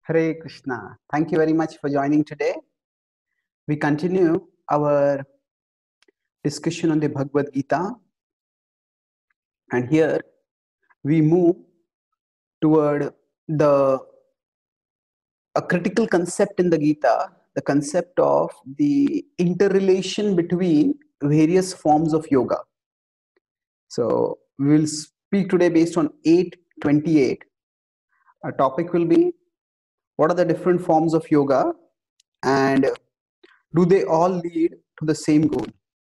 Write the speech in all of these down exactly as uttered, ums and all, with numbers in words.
Hare Krishna. Thank you very much for joining today. We continue our discussion on the Bhagavad Gita, and here we move toward the a critical concept in the Gita, the concept of the interrelation between various forms of yoga. So we will speak today based on eight twenty-eight. Our topic will be what are the different forms of yoga and do they all lead to the same goal?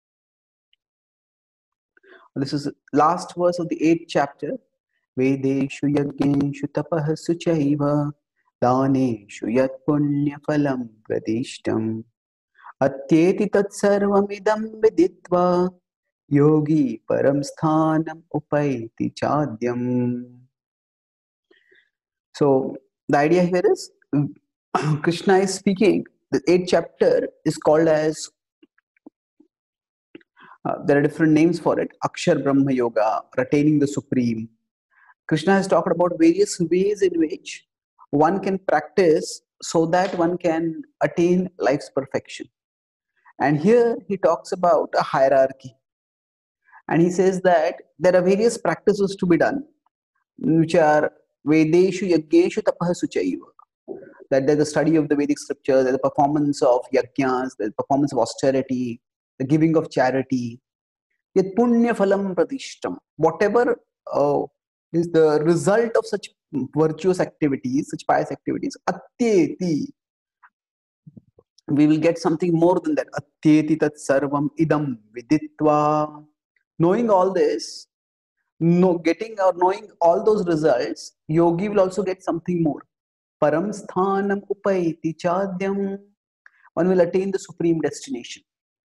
This is the last verse of the eighth chapter. Vedeshu yajneshu tapahasu chaiva daneshu yat punya phalam pradishtam atyeti tat sarvam idam viditva yogi param sthanam upaiti chadyam. So the idea here is Krishna is speaking. The eighth chapter is called as Uh, there are different names for it. Akshar Brahma Yoga, attaining the Supreme. Krishna has talked about various ways in which one can practice so that one can attain life's perfection. And here he talks about a hierarchy. And he says that there are various practices to be done, which are Vedeshu Yajneshu Tapahasu Chaiva. That there's the study of the Vedic scriptures, there's the performance of yajnas, there's the performance of austerity, the giving of charity, yet punya phalam pratishtam. Whatever uh, is the result of such virtuous activities, such pious activities, atyeti, we will get something more than that. Atyeti tat sarvam idam viditva. Knowing all this, no, getting or knowing all those results, yogi will also get something more. Param sthanam upaiti chadyam. One will attain the supreme destination.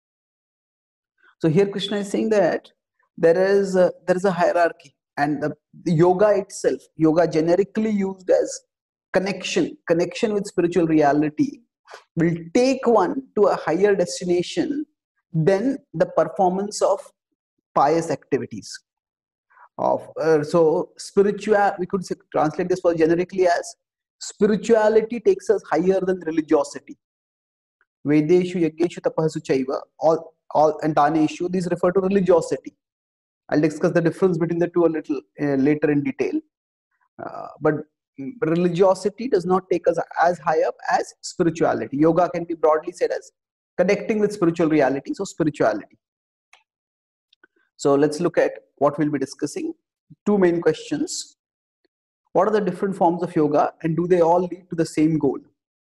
So here Krishna is saying that there is a, there is a hierarchy, and the, the yoga itself, yoga generically used as connection, connection with spiritual reality, will take one to a higher destination than the performance of pious activities. Of uh, so spiritual, we could say, translate this for generically as spirituality takes us higher than religiosity. Vedeshu yajneshu tapahasu chaiva, all all and daneshu, these refer to religiosity. I'll discuss the difference between the two a little uh, later in detail. Uh, but religiosity does not take us as high up as spirituality. Yoga can be broadly said as connecting with spiritual reality, so spirituality. So let's look at what we'll be discussing. Two main questions. What are the different forms of yoga and do they all lead to the same goal?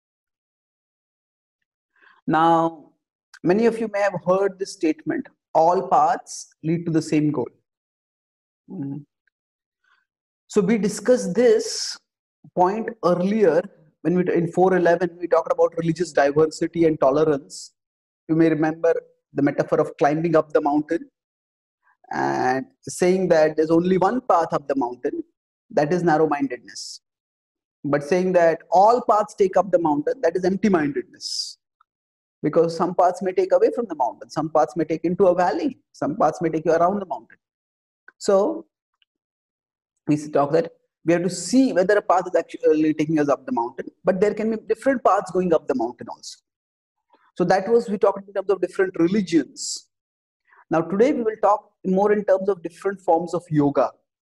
Now, many of you may have heard this statement, all paths lead to the same goal. Mm. So we discussed this point earlier when we in four eleven we talked about religious diversity and tolerance. You may remember the metaphor of climbing up the mountain and saying that there's only one path up the mountain, that is narrow-mindedness. But saying that all paths take up the mountain, that is empty-mindedness. Because some paths may take away from the mountain, some paths may take into a valley, some paths may take you around the mountain. So we talk that we have to see whether a path is actually taking us up the mountain, but there can be different paths going up the mountain also. So that was, we talked in terms of different religions. Now today we will talk more in terms of different forms of yoga.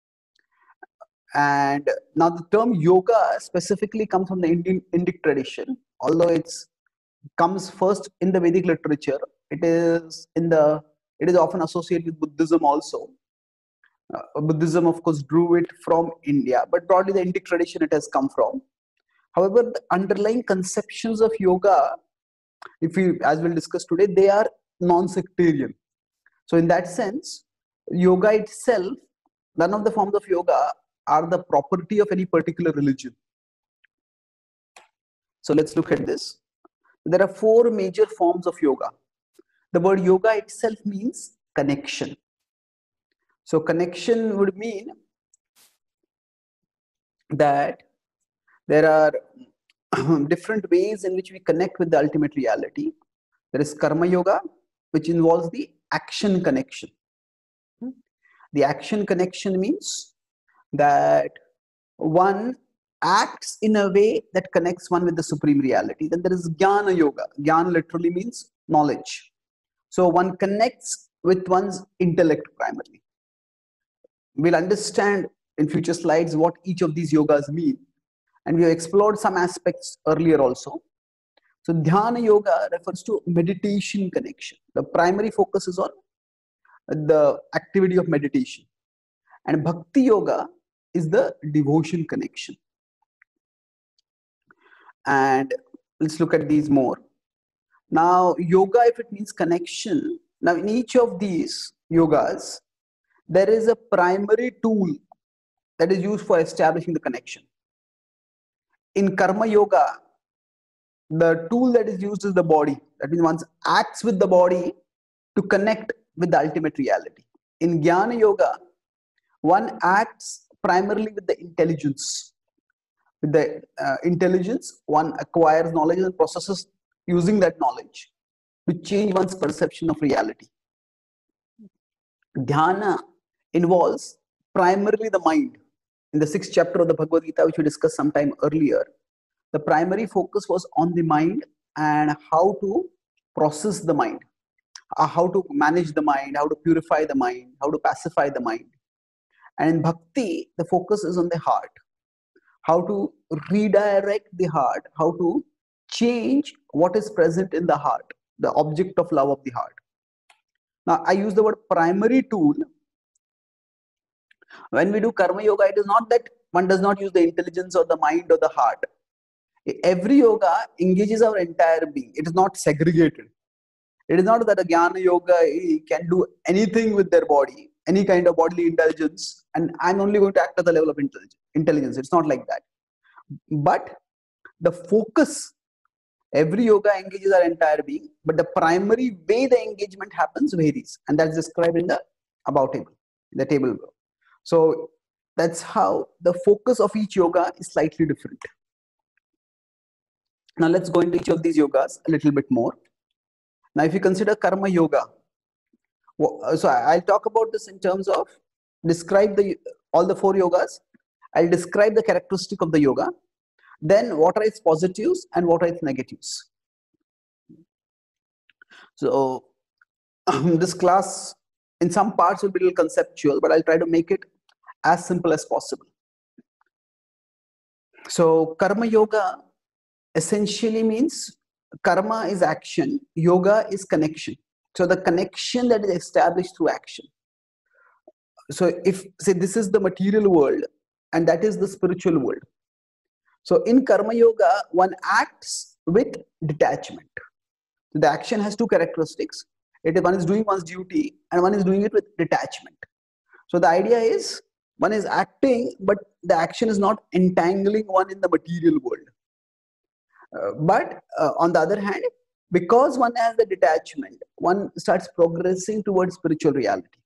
And now the term yoga specifically comes from the Indian Indic tradition, although it's comes first in the Vedic literature. It is in the it is often associated with Buddhism also. Uh, Buddhism, of course, drew it from India, but broadly the Indic tradition it has come from. However, the underlying conceptions of yoga, if we, as we'll discuss today, they are non-sectarian. So in that sense, yoga itself, none of the forms of yoga are the property of any particular religion. So let's look at this. There are four major forms of yoga. The word yoga itself means connection. So connection would mean that there are different ways in which we connect with the ultimate reality. There is karma yoga, which involves the action connection. The action connection means that one acts in a way that connects one with the supreme reality. Then there is Jnana Yoga. Jnana literally means knowledge. So one connects with one's intellect primarily. We'll understand in future slides what each of these yogas mean. And we have explored some aspects earlier also. So Dhyana Yoga refers to meditation connection. The primary focus is on the activity of meditation. And Bhakti Yoga is the devotion connection. And let's look at these more. Now, yoga, if it means connection, now in each of these yogas, there is a primary tool that is used for establishing the connection. In Karma Yoga, the tool that is used is the body. That means one acts with the body to connect with the ultimate reality. In Jnana Yoga, one acts primarily with the intelligence. With the uh, intelligence, one acquires knowledge and processes using that knowledge to change one's perception of reality. Dhyana involves primarily the mind. In the sixth chapter of the Bhagavad Gita, which we discussed sometime earlier, the primary focus was on the mind and how to process the mind, uh, how to manage the mind, how to purify the mind, how to pacify the mind. And in Bhakti, the focus is on the heart, how to redirect the heart, how to change what is present in the heart, the object of love of the heart. Now, I use the word primary tool. When we do Karma Yoga, it is not that one does not use the intelligence or the mind or the heart. Every yoga engages our entire being. It is not segregated. It is not that a Jnana Yoga can do anything with their body, any kind of bodily intelligence, and I'm only going to act at the level of intelligence. It's not like that. But the focus, every yoga engages our entire being, but the primary way the engagement happens varies, and that's described in the about table, the table below. So that's how the focus of each yoga is slightly different. Now let's go into each of these yogas a little bit more. Now if you consider Karma Yoga, so I'll talk about this in terms of describe the all the four yogas. I'll describe the characteristic of the yoga. Then what are its positives and what are its negatives. So this class in some parts will be a little conceptual, but I'll try to make it as simple as possible. So Karma Yoga essentially means karma is action, yoga is connection. So the connection that is established through action. So if say this is the material world and that is the spiritual world. So in Karma Yoga, one acts with detachment. The action has two characteristics. It is one is doing one's duty and one is doing it with detachment. So the idea is one is acting, but the action is not entangling one in the material world. Uh, but uh, on the other hand, because one has the detachment, one starts progressing towards spiritual reality.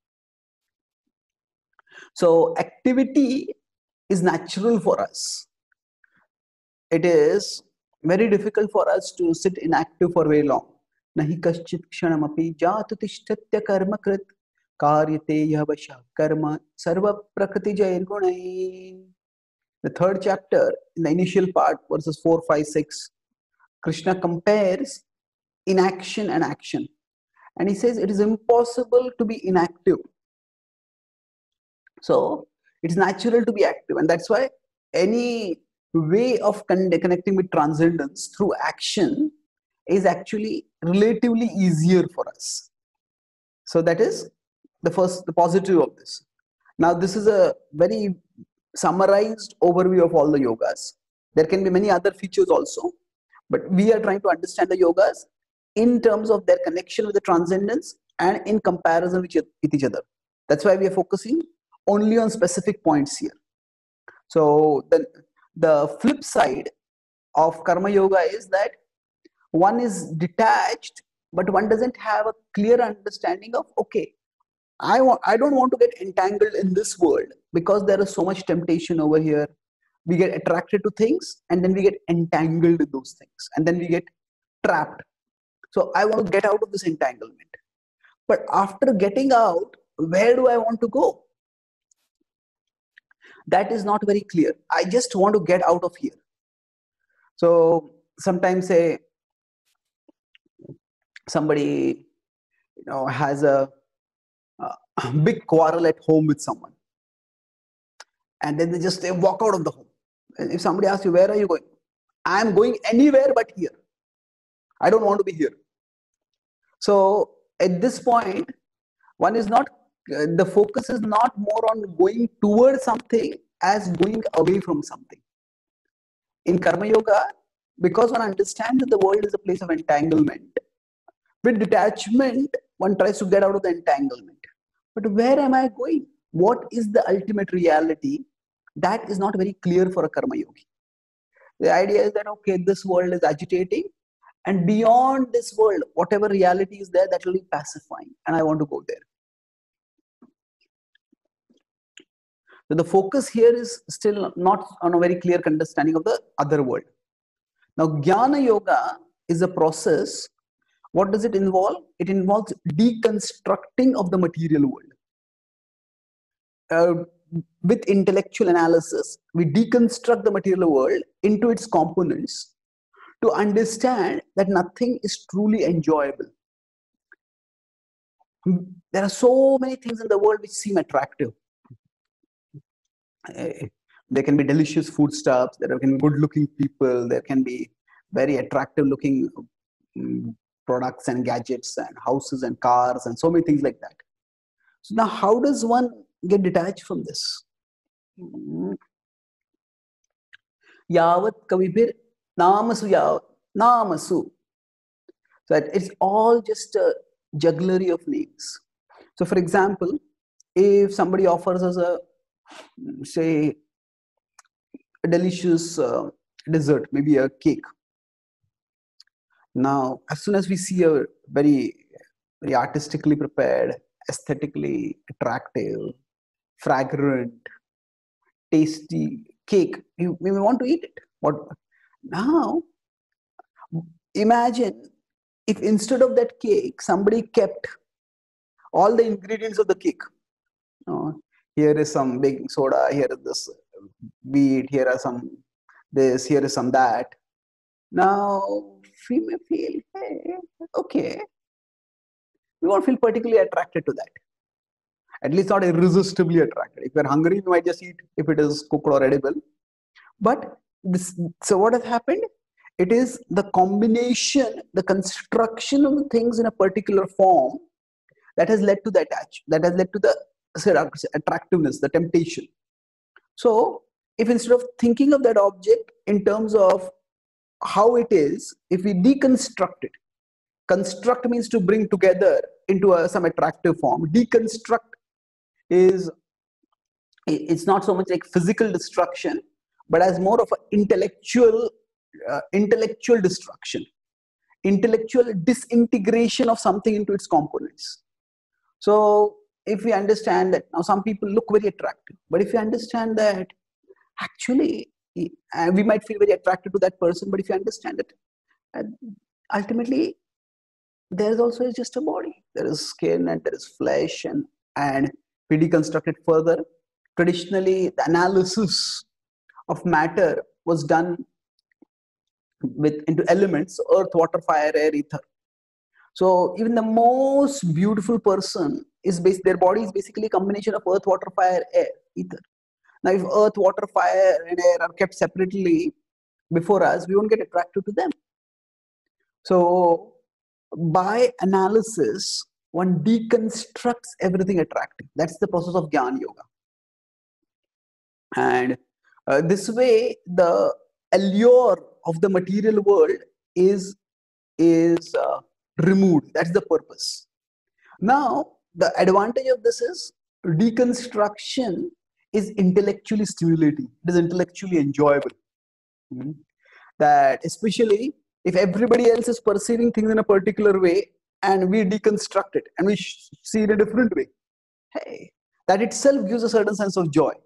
So activity is natural for us. It is very difficult for us to sit inactive for very long. Nahi kaschit kshanamapi jatu tishtatya karma krit karyate yavasha karma sarva prakriti jair gunai. The third chapter, in the initial part, verses four, five, six, Krishna compares inaction and action. And he says it is impossible to be inactive. So it's natural to be active. And that's why any way of connecting with transcendence through action is actually relatively easier for us. So that is the first, the positive of this. Now this is a very summarized overview of all the yogas. There can be many other features also, but we are trying to understand the yogas in terms of their connection with the transcendence and in comparison with each other. That's why we are focusing only on specific points here. So the, the flip side of Karma Yoga is that one is detached, but one doesn't have a clear understanding of, okay, I, want, I don't want to get entangled in this world because there is so much temptation over here. We get attracted to things and then we get entangled in those things and then we get trapped. So I want to get out of this entanglement. But after getting out, where do I want to go? that is not very clear. I just want to get out of here. So sometimes say somebody you know has a, a big quarrel at home with someone, and then they just they walk out of the home. And if somebody asks you, where are you going? I am going anywhere but here. I don't want to be here. So at this point, one is not, uh, the focus is not more on going towards something as going away from something. In Karma Yoga, because one understands that the world is a place of entanglement, with detachment, one tries to get out of the entanglement. But where am I going? What is the ultimate reality? That is not very clear for a Karma Yogi. The idea is that, okay, this world is agitating, and beyond this world, whatever reality is there, that will be pacifying, and I want to go there. So the focus here is still not on a very clear understanding of the other world. Now, Jnana Yoga is a process. What does it involve? It involves deconstructing of the material world. Uh, with intellectual analysis, we deconstruct the material world into its components to understand that nothing is truly enjoyable. There are so many things in the world which seem attractive. There can be delicious foodstuffs, there can be good looking people, there can be very attractive looking um, products and gadgets and houses and cars and so many things like that. So now how does one get detached from this? Yavat kavibhir namasu yavat namasu. So that it's all just a jugglery of names. So for example, if somebody offers us a, say, a delicious uh, dessert, maybe a cake. Now, as soon as we see a very, very artistically prepared, aesthetically attractive, fragrant, tasty cake, we, we want to eat it. What now? Imagine if instead of that cake, somebody kept all the ingredients of the cake. Uh, here is some baking soda, here is this wheat, here are some this, here is some that. Now we may feel, hey, okay, we won't feel particularly attracted to that. At least not irresistibly attracted. If you're hungry, you might just eat if it is cooked or edible. But this, so what has happened? It is the combination, the construction of the things in a particular form that has led to the attach, that has led to the attractiveness, the temptation. So if instead of thinking of that object in terms of how it is, if we deconstruct it, construct means to bring together into a, some attractive form. Deconstruct is, it's not so much like physical destruction, but as more of an intellectual, uh, intellectual destruction, intellectual disintegration of something into its components. So if we understand that, now some people look very attractive, but if you understand that actually, uh, we might feel very attracted to that person, but if you understand it, uh, ultimately, there is also just a body. There is skin and there is flesh, and, and we deconstruct it further. Traditionally, the analysis of matter was done with into elements: earth, water, fire, air, ether. So even the most beautiful person is based, their body is basically a combination of earth, water, fire, air, ether. Now if earth, water, fire and air are kept separately before us, we won't get attracted to them. So by analysis, one deconstructs everything attractive. That's the process of Jnana Yoga. And uh, this way, the allure of the material world is, is uh, removed. That's the purpose. Now, the advantage of this is deconstruction is intellectually stimulating. It is intellectually enjoyable. Mm-hmm. That especially if everybody else is perceiving things in a particular way and we deconstruct it and we see it a different way, hey, that itself gives a certain sense of joy.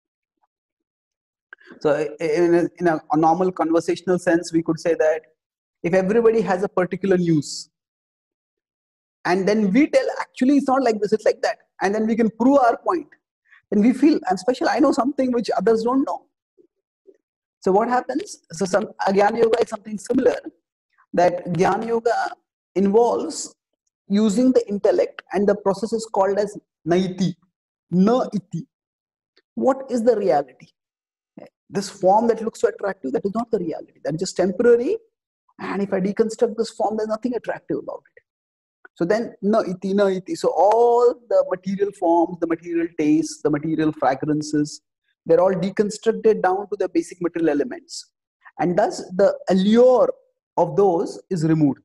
So in a, in a, a normal conversational sense, we could say that if everybody has a particular news and then we tell, actually it's not like this, it's like that, and then we can prove our point, And we feel I'm special. I know something which others don't know. So what happens? So some Jnana Yoga is something similar. That Jnana Yoga involves using the intellect, and the process is called as naiti, na iti. What is the reality? This form that looks so attractive, that is not the reality. That is just temporary. And if I deconstruct this form, there's nothing attractive about it. So then, na iti, na iti. So all the material forms, the material tastes, the material fragrances, they're all deconstructed down to the basic material elements. And thus the allure of those is removed.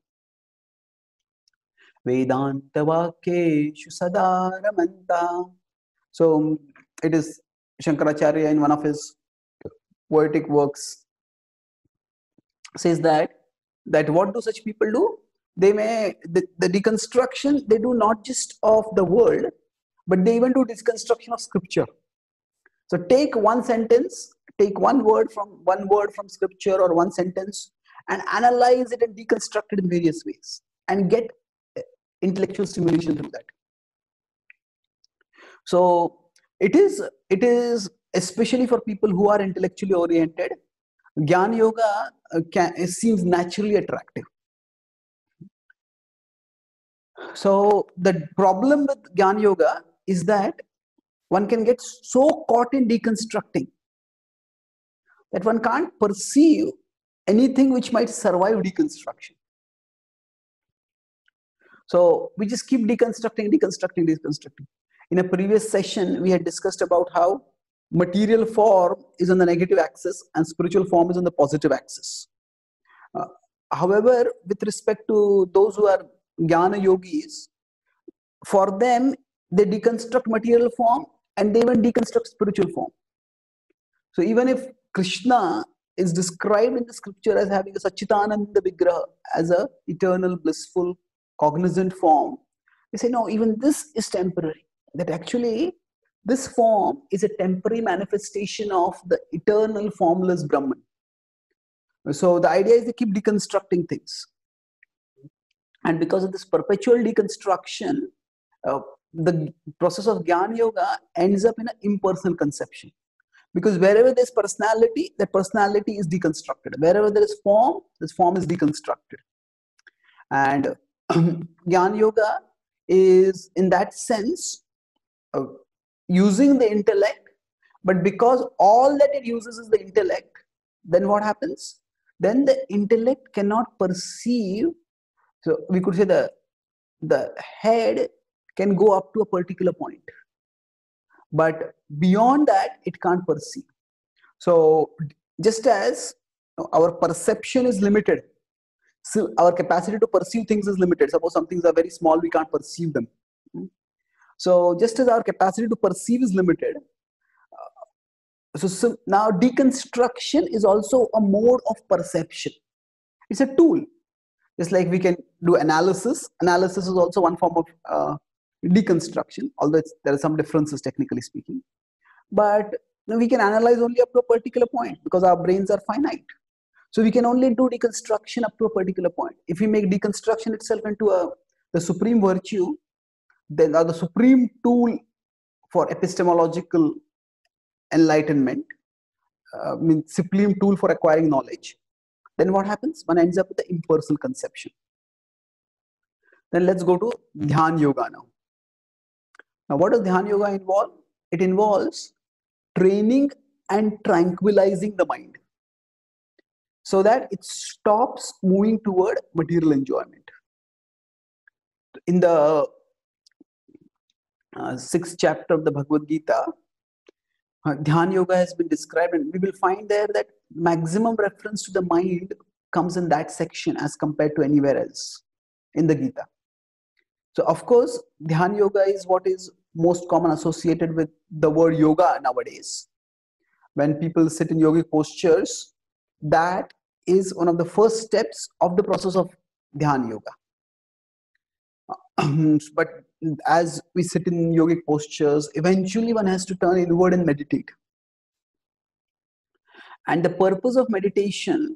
Vedanta Vakeshu Sadaramanta. So it is Shankaracharya in one of his poetic works says that that what do such people do? They may the, the deconstruction they do not just of the world, but they even do deconstruction of scripture. So take one sentence, take one word from one word from scripture or one sentence, and analyze it and deconstruct it in various ways, and get intellectual stimulation through that. So it is it is especially for people who are intellectually oriented. Jnana Yoga uh, can, it seems naturally attractive. So the problem with Jnana Yoga is that one can get so caught in deconstructing that one can't perceive anything which might survive deconstruction. So we just keep deconstructing, deconstructing, deconstructing. In a previous session, we had discussed about how material form is on the negative axis and spiritual form is on the positive axis. Uh, however, with respect to those who are Jnana yogis, for them, they deconstruct material form and they even deconstruct spiritual form. So even if Krishna is described in the scripture as having a Satchitananda Vigraha, as a eternal, blissful, cognizant form, they say, no, even this is temporary. That actually, this form is a temporary manifestation of the eternal, formless Brahman. So the idea is they keep deconstructing things. And because of this perpetual deconstruction, uh, the process of Jnana Yoga ends up in an impersonal conception. Because wherever there's personality, that personality is deconstructed. Wherever there is form, this form is deconstructed. And Jnana Yoga is, in that sense, uh, using the intellect, but because all that it uses is the intellect, then what happens? Then the intellect cannot perceive. So we could say the, the head can go up to a particular point, but beyond that, it can't perceive. So just as our perception is limited, so our capacity to perceive things is limited. Suppose some things are very small, we can't perceive them. So just as our capacity to perceive is limited, uh, so, so now deconstruction is also a mode of perception. It's a tool. Just like we can do analysis. Analysis is also one form of uh, deconstruction, although it's, there are some differences technically speaking. But we can analyze only up to a particular point because our brains are finite. So we can only do deconstruction up to a particular point. If we make deconstruction itself into a the supreme virtue, then or the supreme tool for epistemological enlightenment, uh, means supreme tool for acquiring knowledge, then what happens? One ends up with the impersonal conception. Then let's go to Dhyana Yoga now. Now, what does Dhyana Yoga involve? It involves training and tranquilizing the mind so that it stops moving toward material enjoyment. In the uh, sixth chapter of the Bhagavad Gita, uh, Dhyana Yoga has been described, and we will find there that maximum reference to the mind comes in that section as compared to anywhere else in the Gita. So of course, Dhyana Yoga is what is most common associated with the word yoga nowadays. When people sit in yogic postures, that is one of the first steps of the process of Dhyana Yoga. But as we sit in yogic postures, eventually one has to turn inward and meditate. And the purpose of meditation,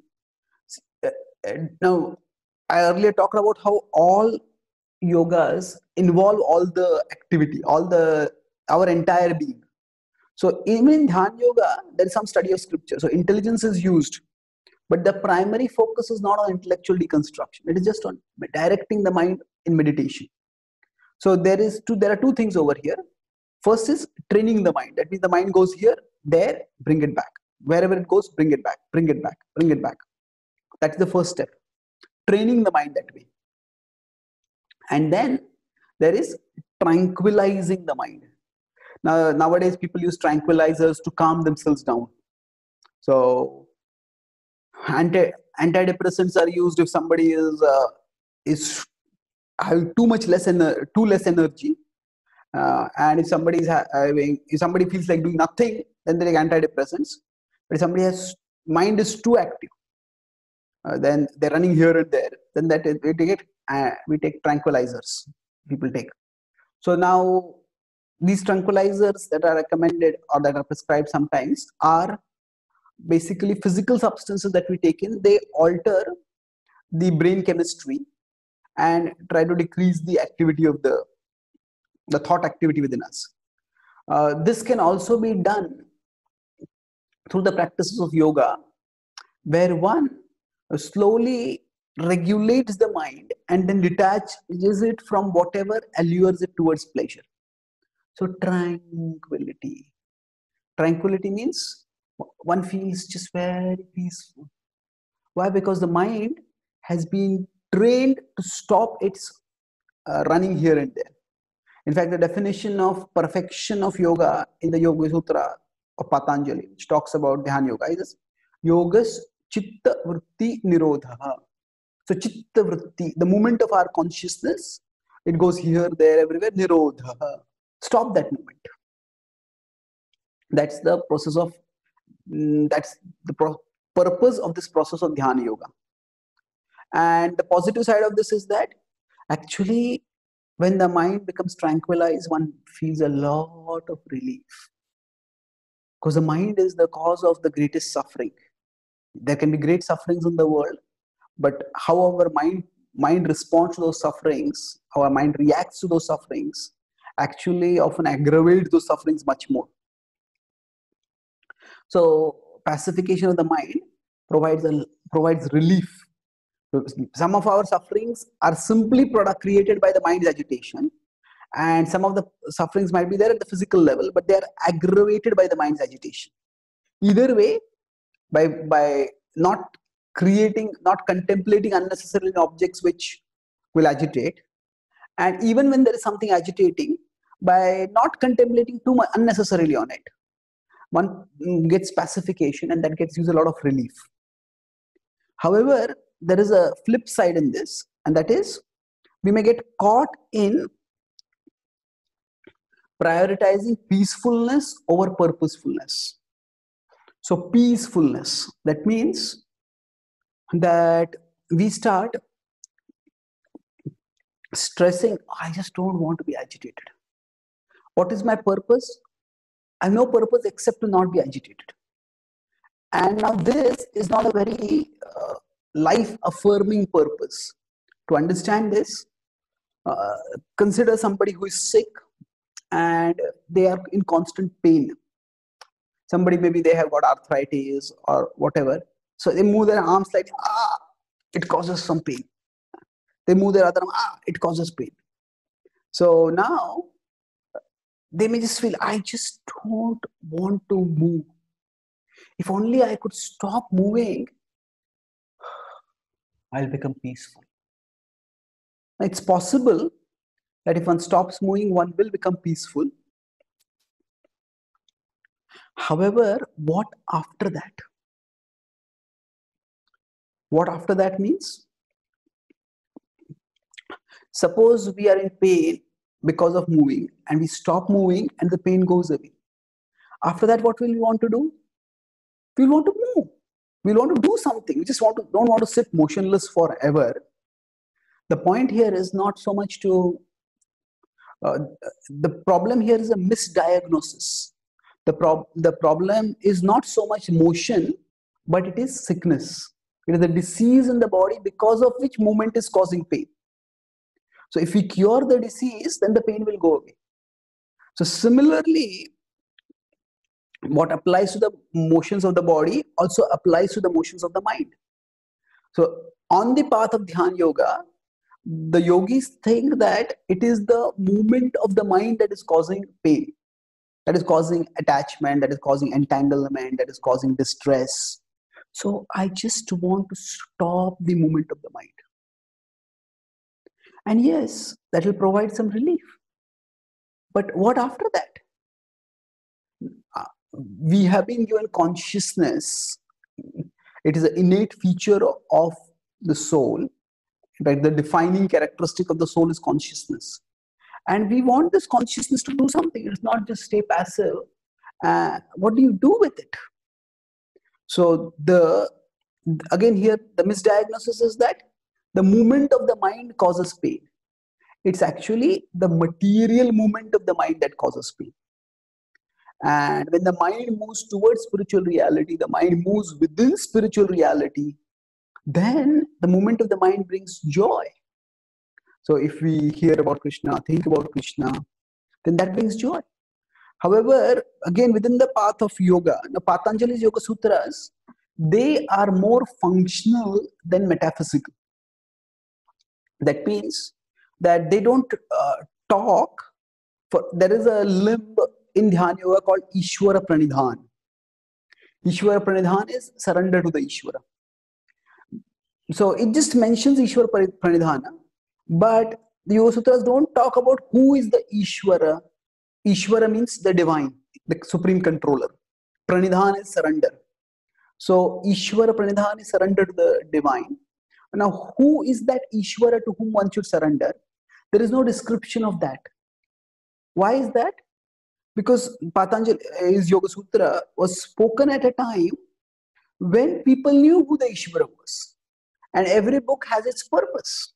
now I earlier talked about how all yogas involve all the activity, all the our entire being. So even in Dhyan Yoga, there is some study of scripture. So intelligence is used, but the primary focus is not on intellectual deconstruction. It is just on directing the mind in meditation. So there is two, there are two things over here. First is training the mind. That means the mind goes here, there, bring it back. Wherever it goes, bring it back, bring it back, bring it back. That's the first step. Training the mind that way. And then there is tranquilizing the mind. Now, nowadays people use tranquilizers to calm themselves down. So anti antidepressants are used if somebody is uh, is having too much less ener- too less energy, uh, and if somebody is having if somebody feels like doing nothing, then they take antidepressants. But if somebody has mind is too active, uh, then they're running here and there. Then that is, we take uh, we take tranquilizers. People take. So now these tranquilizers that are recommended or that are prescribed sometimes are basically physical substances that we take in. They alter the brain chemistry and try to decrease the activity of the the thought activity within us. Uh, this can also be done through the practices of yoga, where one slowly regulates the mind and then detaches it from whatever allures it towards pleasure. So tranquility. Tranquility means one feels just very peaceful. Why? Because the mind has been trained to stop its uh, running here and there. In fact, the definition of perfection of yoga in the Yoga Sutra of Patanjali, which talks about Dhyan Yoga, is Yogas Chitta Vritti Nirodha. So Chitta Vritti, the movement of our consciousness, it goes here, there, everywhere, Nirodha. Stop that movement. That's the process of, mm, that's the pro purpose of this process of Dhyana Yoga. And the positive side of this is that actually when the mind becomes tranquilized, one feels a lot of relief. Because the mind is the cause of the greatest suffering. There can be great sufferings in the world, but how our mind, mind responds to those sufferings, how our mind reacts to those sufferings, actually often aggravates those sufferings much more. So pacification of the mind provides, a, provides relief. Some of our sufferings are simply product created by the mind's agitation, and some of the sufferings might be there at the physical level, but they are aggravated by the mind's agitation. Either way, by, by not creating, not contemplating unnecessarily objects which will agitate, and even when there is something agitating, by not contemplating too much unnecessarily on it, one gets pacification, and that gets you a lot of relief. However, there is a flip side in this, and that is we may get caught in prioritizing peacefulness over purposefulness. So peacefulness, that means that we start stressing, I just don't want to be agitated. What is my purpose? I have no purpose except to not be agitated. And now this is not a very uh, life-affirming purpose. To understand this, uh, consider somebody who is sick and they are in constant pain. Somebody, maybe they have got arthritis or whatever. So they move their arms like, ah, it causes some pain. They move their other arm, ah, it causes pain. So now they may just feel, I just don't want to move. If only I could stop moving, I'll become peaceful. It's possible that if one stops moving, one will become peaceful. However, what after that? What after that means? Suppose we are in pain because of moving, and we stop moving and the pain goes away. After that, what will we want to do? We want to move. We want to do something. We just want to, don't want to sit motionless forever. The point here is not so much to, uh, the problem here is a misdiagnosis. The, prob the problem is not so much motion, but it is sickness. It is a disease in the body because of which movement is causing pain. So if we cure the disease, then the pain will go away. So similarly, what applies to the motions of the body also applies to the motions of the mind. So on the path of Dhyan Yoga, the yogis think that it is the movement of the mind that is causing pain, that is causing attachment, that is causing entanglement, that is causing distress. So I just want to stop the movement of the mind. And yes, that will provide some relief. But what after that? Uh, we have been given consciousness. It is an innate feature of the soul. Right? The defining characteristic of the soul is consciousness. And we want this consciousness to do something. It's not just stay passive. Uh, what do you do with it? So the again here, the misdiagnosis is that the movement of the mind causes pain. It's actually the material movement of the mind that causes pain. And when the mind moves towards spiritual reality, the mind moves within spiritual reality, then the movement of the mind brings joy. So if we hear about Krishna, think about Krishna, then that brings joy. However, again, within the path of yoga, the Patanjali's Yoga Sutras, they are more functional than metaphysical. That means that they don't uh, talk. For, there is a limb in Dhyan Yoga called Ishwara Pranidhan. Ishwara Pranidhan is surrender to the Ishwara. So it just mentions Ishwara Pranidhana, but the Yoga Sutras don't talk about who is the Ishwara. Ishwara means the divine, the supreme controller. Pranidhan is surrender. So Ishwara Pranidhan is surrender to the divine. Now, who is that Ishwara to whom one should surrender? There is no description of that. Why is that? Because Patanjali's Yoga Sutra was spoken at a time when people knew who the Ishwara was. And every book has its purpose.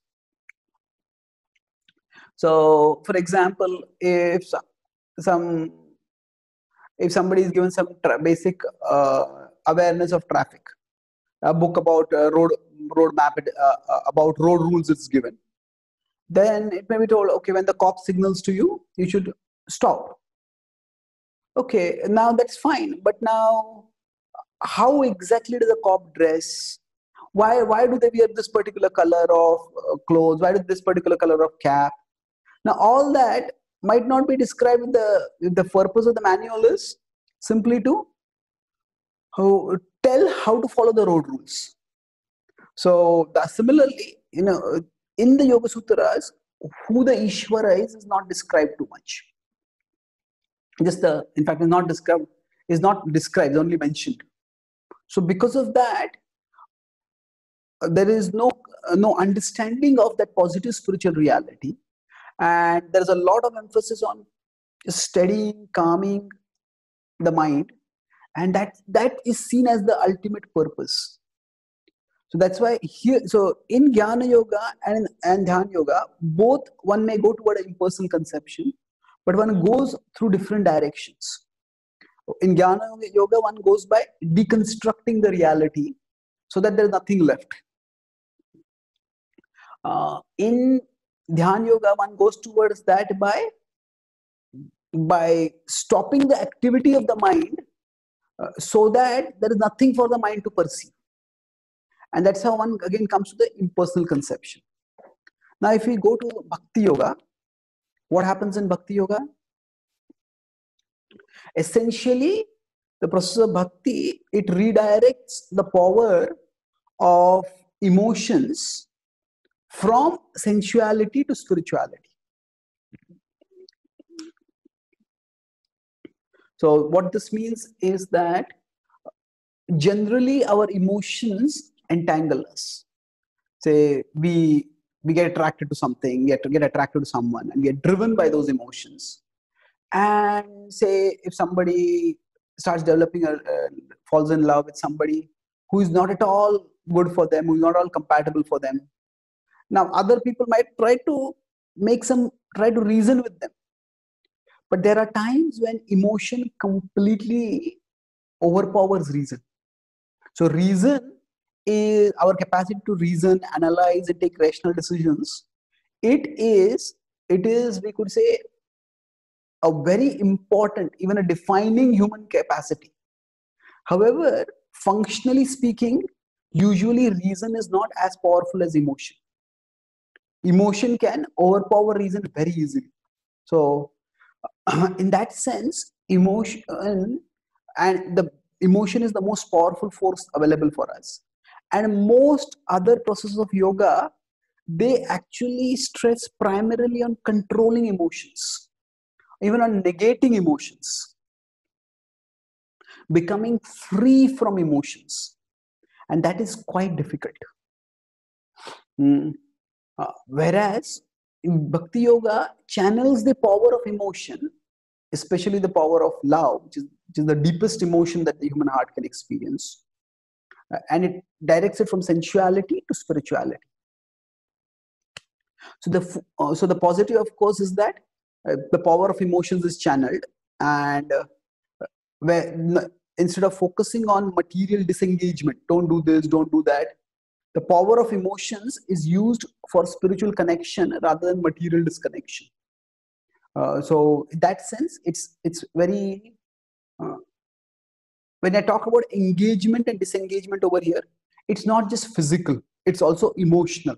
So, for example, if some if somebody is given some basic uh, awareness of traffic, a book about uh, road road map uh, uh, about road rules is given, then it may be told, okay, when the cop signals to you, you should stop. Okay, now that's fine, but now how exactly does a cop dress? Why why do they wear this particular color of uh, clothes? Why do this particular color of cap? Now all that might not be described in the in the purpose of the manual is simply to uh, tell how to follow the road rules. So the, similarly, you know, in the Yoga Sutras, who the Ishvara is is not described too much. Just the, in fact, is not described, is not described, only mentioned. So because of that, uh, there is no uh, no understanding of that positive spiritual reality, and there is a lot of emphasis on steadying, calming the mind, and that that is seen as the ultimate purpose. So that's why here, so in Jnana Yoga and, and Dhyan Yoga, both one may go toward an impersonal conception, but one goes through different directions. In Jnana Yoga, one goes by deconstructing the reality so that there is nothing left. Uh, in Dhyan Yoga, one goes towards that by, by stopping the activity of the mind uh, so that there is nothing for the mind to perceive. And that's how one again comes to the impersonal conception. Now, if we go to Bhakti Yoga, what happens in Bhakti Yoga? Essentially, the process of Bhakti, it redirects the power of emotions from sensuality to spirituality. So what this means is that generally our emotions entangle us. Say we we get attracted to something, we have to get attracted to someone, and we are driven by those emotions. And say if somebody starts developing a uh, falls in love with somebody who is not at all good for them, who is not at all compatible for them. Now other people might try to make some try to reason with them, but there are times when emotion completely overpowers reason. So reason is our capacity to reason, analyze, and take rational decisions. It is, it is, we could say, a very important, even a defining human capacity. However, functionally speaking, usually reason is not as powerful as emotion. Emotion can overpower reason very easily. So, in that sense, emotion and the emotion is the most powerful force available for us. And most other processes of yoga, they actually stress primarily on controlling emotions, even on negating emotions, becoming free from emotions. And that is quite difficult. Mm. Uh, whereas in Bhakti Yoga channels the power of emotion, especially the power of love, which is, which is the deepest emotion that the human heart can experience. Uh, and it directs it from sensuality to spirituality. So the, uh, so the positive, of course, is that uh, the power of emotions is channeled, and uh, where instead of focusing on material disengagement, don't do this, don't do that, the power of emotions is used for spiritual connection rather than material disconnection. Uh, so in that sense, it's it's very uh, when I talk about engagement and disengagement over here, it's not just physical, it's also emotional.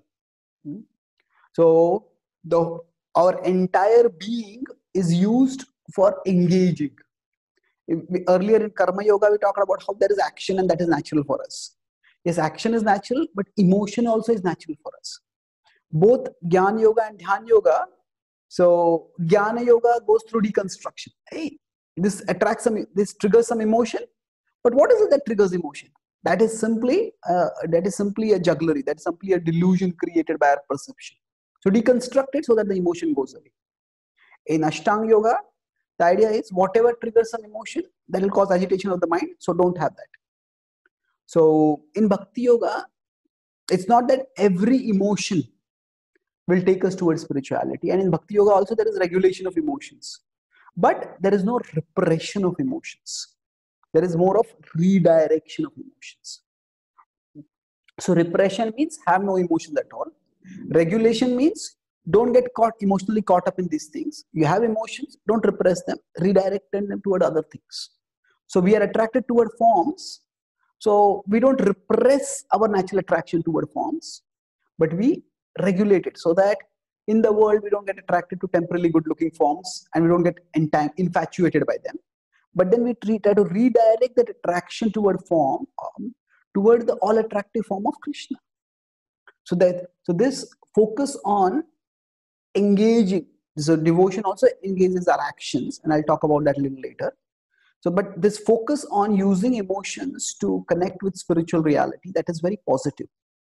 So the our entire being is used for engaging. Earlier in Karma Yoga, we talked about how there is action and that is natural for us. Yes, action is natural, but emotion also is natural for us. Both Jnana Yoga and Dhyan Yoga. So Jnana Yoga goes through deconstruction. Hey, this attracts some, this triggers some emotion. But what is it that triggers emotion? That is simply uh, that is simply a jugglery. That is simply a delusion created by our perception. So deconstruct it so that the emotion goes away. In Ashtanga Yoga, the idea is whatever triggers some emotion, that will cause agitation of the mind. So don't have that. So in Bhakti Yoga, it's not that every emotion will take us towards spirituality. And in Bhakti Yoga also there is regulation of emotions. But there is no repression of emotions. There is more of redirection of emotions. So repression means have no emotions at all. Regulation means don't get caught emotionally caught up in these things. You have emotions, don't repress them, redirect them toward other things. So we are attracted toward forms. So we don't repress our natural attraction toward forms, but we regulate it so that in the world we don't get attracted to temporarily good looking forms and we don't get infatuated by them. But then we try to redirect that attraction toward form, um, toward the all attractive form of Krishna. So that so this focus on engaging, so devotion also engages our actions, and I'll talk about that a little later. So, but this focus on using emotions to connect with spiritual reality, that is very positive.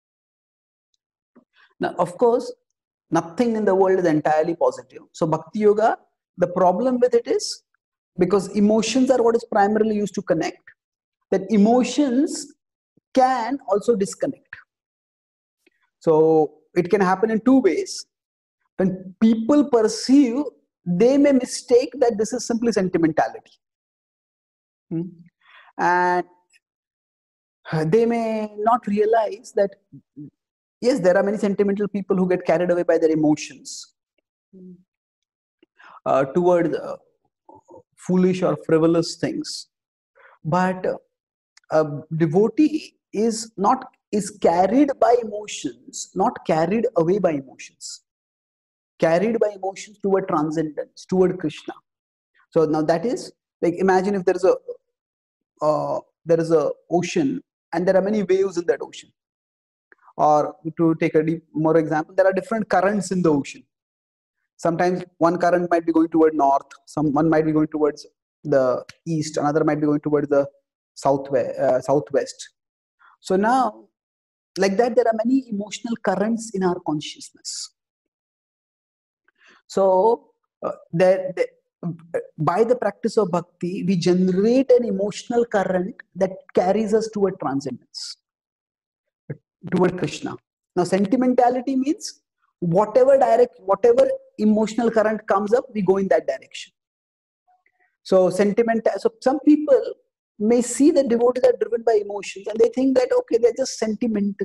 Now, of course, nothing in the world is entirely positive. So, Bhakti Yoga, the problem with it is because emotions are what is primarily used to connect, that emotions can also disconnect. So, it can happen in two ways. When people perceive, they may mistake that this is simply sentimentality. Hmm? And they may not realize that, yes, there are many sentimental people who get carried away by their emotions uh, toward uh, foolish or frivolous things. But uh, a devotee is not is carried by emotions, not carried away by emotions. Carried by emotions toward transcendence, toward Krishna. So now that is like, imagine if there is a uh, there is a ocean and there are many waves in that ocean. Or to take a deep, more example, there are different currents in the ocean. Sometimes one current might be going toward north, some one might be going towards the east, another might be going towards the southwest. Uh, southwest. So now, like that, there are many emotional currents in our consciousness. So uh, there, there, by the practice of bhakti, we generate an emotional current that carries us toward transcendence, toward Krishna. Now, sentimentality means whatever direct, whatever emotional current comes up, we go in that direction. So, sentiment. So, some people may see that devotees are driven by emotions, and they think that okay, they're just sentimental.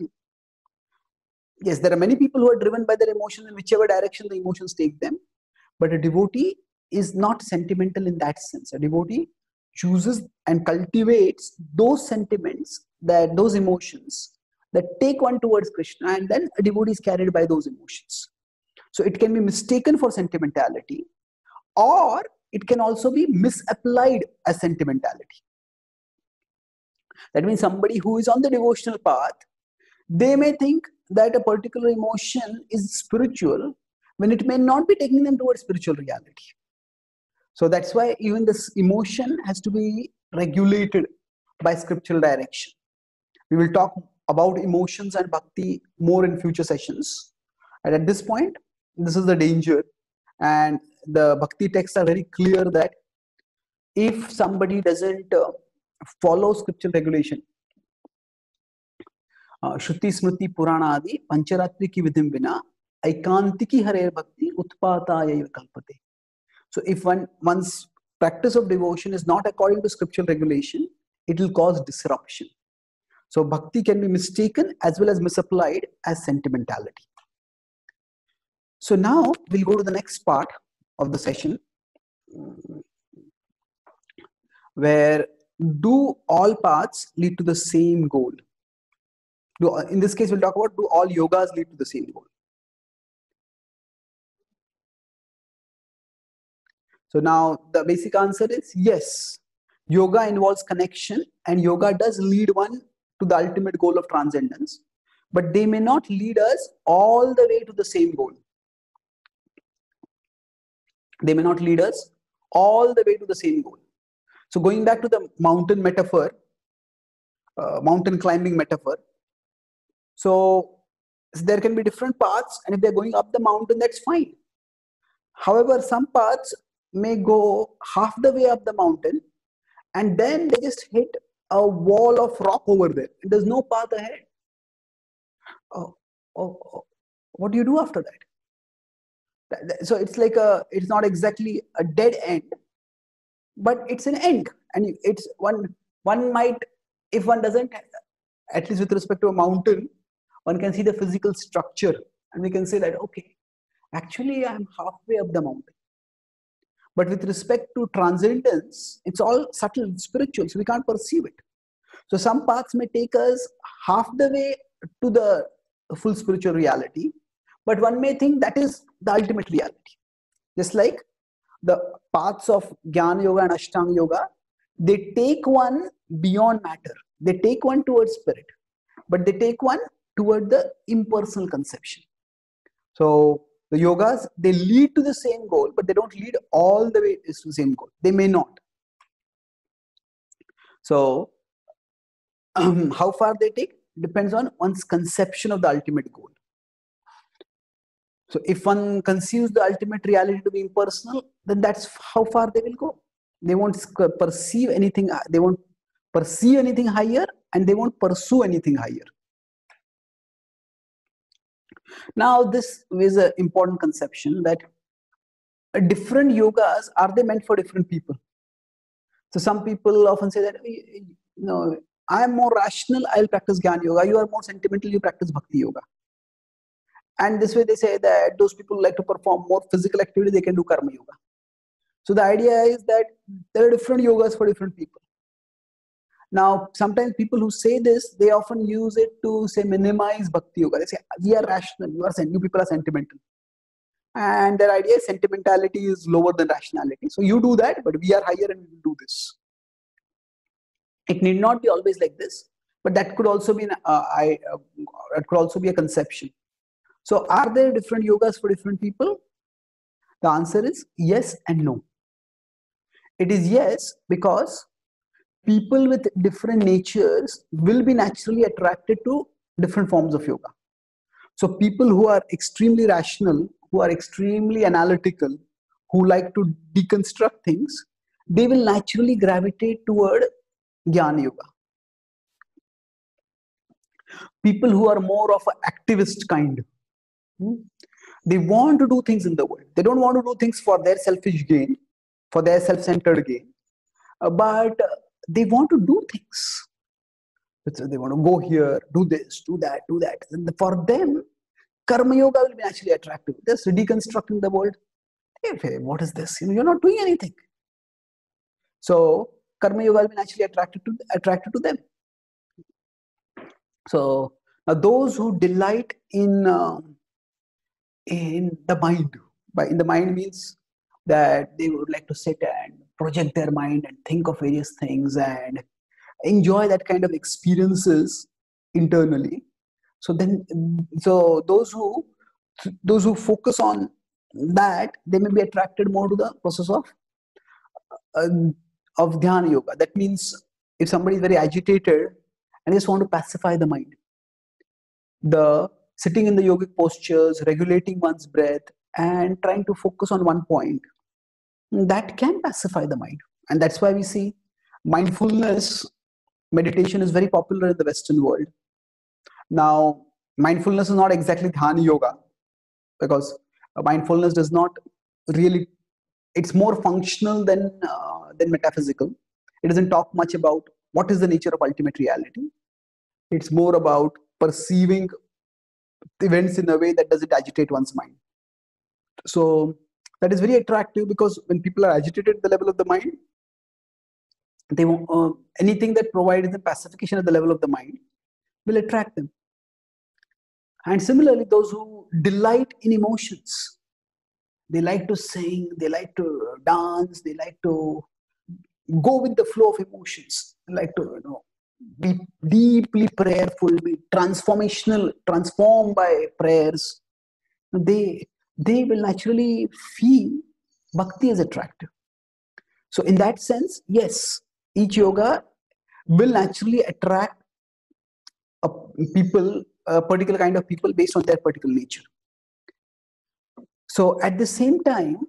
Yes, there are many people who are driven by their emotions in whichever direction the emotions take them. But a devotee is not sentimental in that sense. A devotee chooses and cultivates those sentiments, that those emotions that take one towards Krishna, and then a devotee is carried by those emotions. So it can be mistaken for sentimentality, or it can also be misapplied as sentimentality. That means somebody who is on the devotional path, they may think that a particular emotion is spiritual when it may not be taking them towards spiritual reality. So that's why even this emotion has to be regulated by scriptural direction. We will talk about emotions and bhakti more in future sessions. And at this point, this is the danger. And the bhakti texts are very clear that if somebody doesn't uh, follow scriptural regulation, Shruti Smriti Purana Adi Pancharatri ki vidhim vina aikantiki hare bhakti utpataya kalpate. So if one one's practice of devotion is not according to scriptural regulation, it will cause disruption. So bhakti can be mistaken as well as misapplied as sentimentality. So now we'll go to the next part of the session, where do all paths lead to the same goal? Do, in this case, we'll talk about do all yogas lead to the same goal? So now the basic answer is yes. Yoga involves connection, and yoga does lead one to the ultimate goal of transcendence, but they may not lead us all the way to the same goal. They may not lead us all the way to the same goal. So going back to the mountain metaphor, uh, mountain climbing metaphor, so there can be different paths, and if they're going up the mountain, that's fine. However, some paths may go half the way up the mountain, and then they just hit a wall of rock over there. There's no path ahead. Oh, oh, oh. What do you do after that? So it's like a, it's not exactly a dead end, but it's an end. And it's one, one might, if one doesn't, at least with respect to a mountain, one can see the physical structure, and we can say that, okay, actually I'm halfway up the mountain. But with respect to transcendence, it's all subtle, spiritual, so we can't perceive it. So some paths may take us half the way to the full spiritual reality, but one may think that is the ultimate reality. Just like the paths of Jnana Yoga and Ashtanga Yoga, they take one beyond matter. They take one towards spirit, but they take one toward the impersonal conception. So the yogas, they lead to the same goal, but they don't lead all the way to the same goal. They may not. So um, how far they take depends on one's conception of the ultimate goal. So if one conceives the ultimate reality to be impersonal, then that's how far they will go. They won't perceive anything, they won't perceive anything higher, and they won't pursue anything higher. Now, this is an important conception that different yogas, are they meant for different people? So some people often say that, you know, I am more rational, I'll practice Jnana Yoga. You are more sentimental, you practice Bhakti Yoga. And this way they say that those people who like to perform more physical activity, they can do Karma Yoga. So the idea is that there are different yogas for different people. Now, sometimes people who say this, they often use it to say minimize Bhakti Yoga. They say, we are rational, you, are, you people are sentimental. And their idea is sentimentality is lower than rationality. So you do that, but we are higher and we will do this. It need not be always like this, but that could also be, an, uh, I, uh, it could also be a conception. So are there different yogas for different people? The answer is yes and no. It is yes, because people with different natures will be naturally attracted to different forms of yoga. So people who are extremely rational, who are extremely analytical, who like to deconstruct things, they will naturally gravitate toward Jnana Yoga. People who are more of an activist kind, they want to do things in the world. They don't want to do things for their selfish gain, for their self-centered gain, uh, but uh, they want to do things. So they want to go here, do this, do that, do that. And for them, Karma Yoga will be naturally attractive. Just deconstructing the world, Hey, what is this? You know, you're not doing anything. So karma yoga will be naturally attracted to attracted to them. So now those who delight in uh, in the mind, by in the mind means that they would like to sit and project their mind and think of various things and enjoy that kind of experiences internally. So then, so those who those who focus on that, they may be attracted more to the process of uh, of dhyana yoga. That means if somebody is very agitated and just want to pacify the mind, the sitting in the yogic postures, regulating one's breath, and trying to focus on one point, that can pacify the mind. And that's why we see mindfulness meditation is very popular in the Western world. Now, mindfulness is not exactly dhyana yoga, because mindfulness does not really, it's more functional than uh, than metaphysical. It doesn't talk much about what is the nature of ultimate reality. It's more about perceiving events in a way that doesn't agitate one's mind. So that is very attractive, because when people are agitated at the level of the mind, they want uh, anything that provides the pacification at the level of the mind will attract them. And similarly, those who delight in emotions, they like to sing, they like to dance, they like to go with the flow of emotions, they like to, you know, be deeply prayerful, be transformational, transformed by prayers. They they will naturally feel bhakti is attractive. So in that sense, yes, each yoga will naturally attract a people, a particular kind of people based on their particular nature. So at the same time,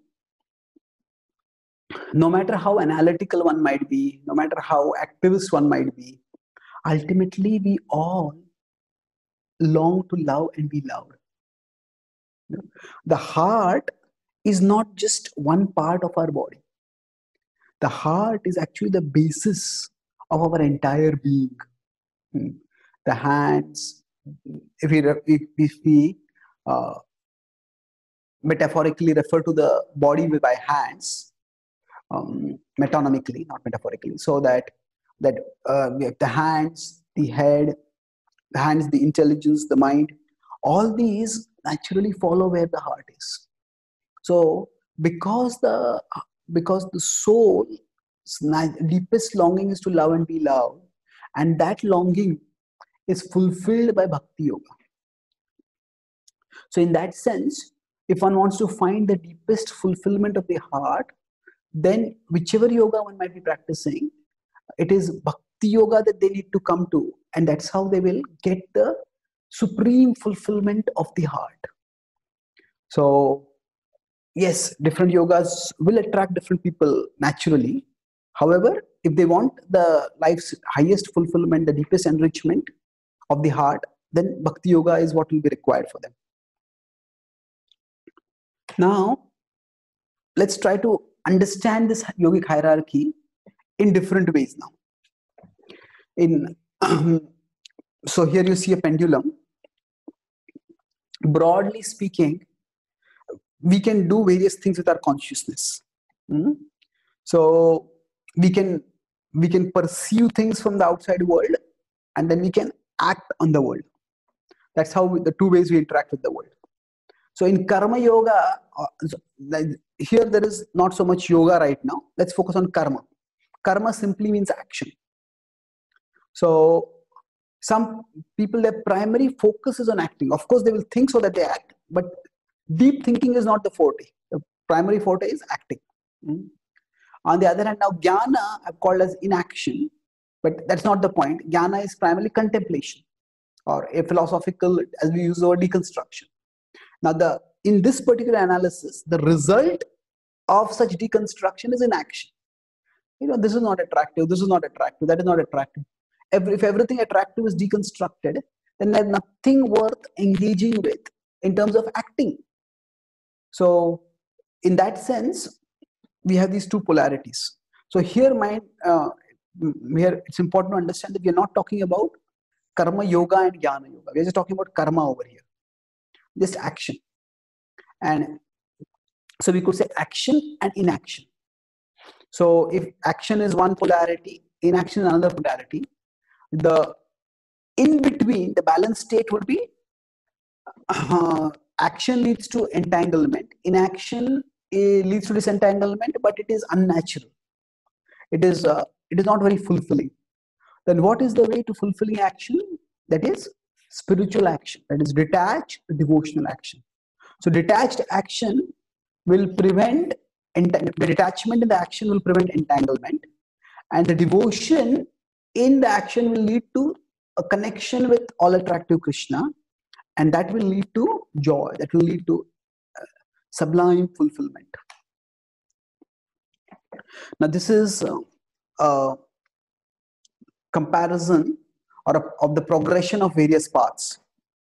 no matter how analytical one might be, no matter how activist one might be, ultimately we all long to love and be loved. The heart is not just one part of our body. The heart is actually the basis of our entire being. The hands, if we, if, if we uh, metaphorically refer to the body by hands, um, metonymically, not metaphorically, so that that uh, we have the hands, the head, the hands, the intelligence, the mind, all these naturally follow where the heart is. So because the because the soul's deepest longing is to love and be loved, and that longing is fulfilled by bhakti yoga. So in that sense, if one wants to find the deepest fulfillment of the heart, then whichever yoga one might be practicing, it is bhakti yoga that they need to come to, and that's how they will get the supreme fulfillment of the heart. So yes, different yogas will attract different people naturally. However, if they want the life's highest fulfillment, the deepest enrichment of the heart, then bhakti yoga is what will be required for them. Now, let's try to understand this yogic hierarchy in different ways now. In so here you see a pendulum. Broadly speaking, we can do various things with our consciousness. Mm-hmm. So we can we can perceive things from the outside world, and then we can act on the world. That's how we, the two ways we interact with the world. So in karma yoga, uh, here there is not so much yoga right now. Let's focus on karma. Karma simply means action. So some people, their primary focus is on acting. Of course, they will think so that they act, but deep thinking is not the forte. The primary forte is acting. Mm-hmm. On the other hand, now jnana I've called as inaction, but that's not the point. Jnana is primarily contemplation, or a philosophical, as we use the word, deconstruction. Now, the in this particular analysis, the result of such deconstruction is inaction. You know, this is not attractive, this is not attractive, that is not attractive. Every, if everything attractive is deconstructed, then there's nothing worth engaging with in terms of acting. So, in that sense, we have these two polarities. So here, my uh, here it's important to understand that we are not talking about karma yoga and jnana yoga. We are just talking about karma over here, just action. And So we could say action and inaction. So if action is one polarity, inaction is another polarity, the in between, the balanced state would be uh, action leads to entanglement, inaction eh, leads to disentanglement, but it is unnatural. It is uh, it is not very fulfilling. Then what is the way to fulfilling action? That is spiritual action. That is detached devotional action. So detached action will prevent the detachment in the action will prevent entanglement, and the devotion in the action will lead to a connection with all attractive Krishna, and that will lead to joy. That will lead to uh, sublime fulfillment. Now, this is uh, a comparison or a, of the progression of various paths.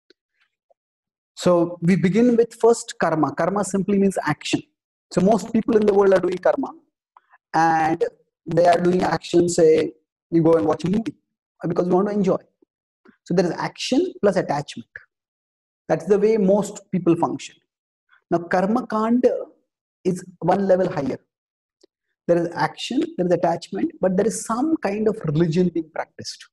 So we begin with first karma. Karma simply means action. So most people in the world are doing karma, and they are doing action. Say you go and watch a movie because you want to enjoy. So there is action plus attachment. That's the way most people function. Now karma kanda is one level higher. There is action, there is attachment, but there is some kind of religion being practiced.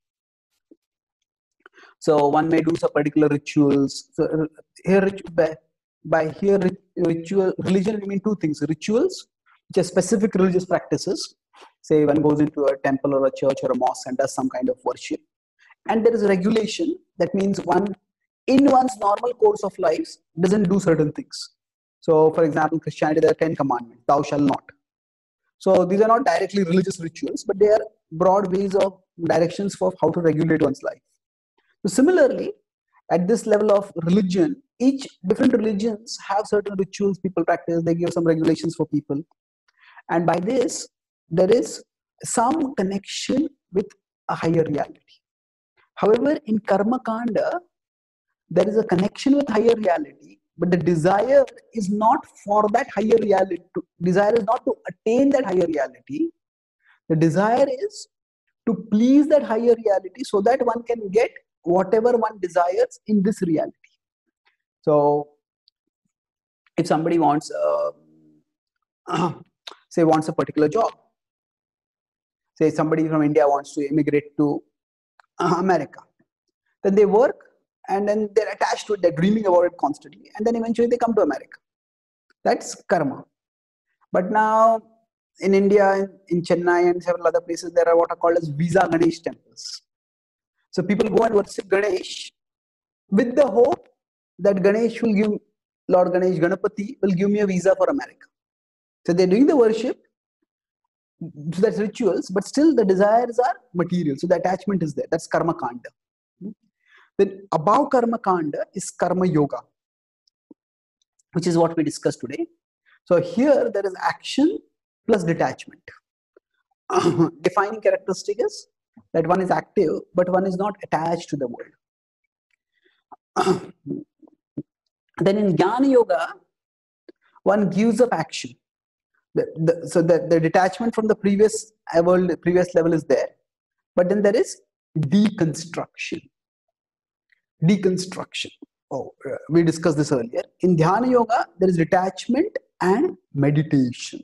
So one may do some particular rituals. So here, by, by here, ritual religion, we mean two things: rituals, which are specific religious practices. Say one goes into a temple or a church or a mosque and does some kind of worship. And there is a regulation. That means one, in one's normal course of life, doesn't do certain things. So, for example, Christianity, there are ten commandments: thou shalt not. So these are not directly religious rituals, but they are broad ways of directions for how to regulate one's life. So similarly, at this level of religion, each different religions have certain rituals people practice. They give some regulations for people, and by this there is some connection with a higher reality. However, in karma kanda, there is a connection with higher reality, but the desire is not for that higher reality. Desire is not to attain that higher reality. The desire is to please that higher reality so that one can get whatever one desires in this reality. So if somebody wants uh, say wants a particular job, say somebody from India wants to immigrate to uh, America, then they work and then they're attached to it, they're dreaming about it constantly, and then eventually they come to America. That's karma. But now in India, in Chennai and several other places, there are what are called as visa Ganesh temples. So people go and worship Ganesh with the hope that Ganesh will give, Lord Ganesh, Ganapati will give me a visa for America. So they're doing the worship, so that's rituals, but still the desires are material. So the attachment is there. That's karma kanda. Then above karma kanda is karma yoga, which is what we discussed today. So here there is action plus detachment. Defining characteristic is that one is active, but one is not attached to the world. Then in Jnana Yoga, one gives up action. The, the, so the, the detachment from the previous level, previous level is there, but then there is deconstruction. Deconstruction. Oh, uh, we discussed this earlier. In Dhyana Yoga, there is detachment and meditation.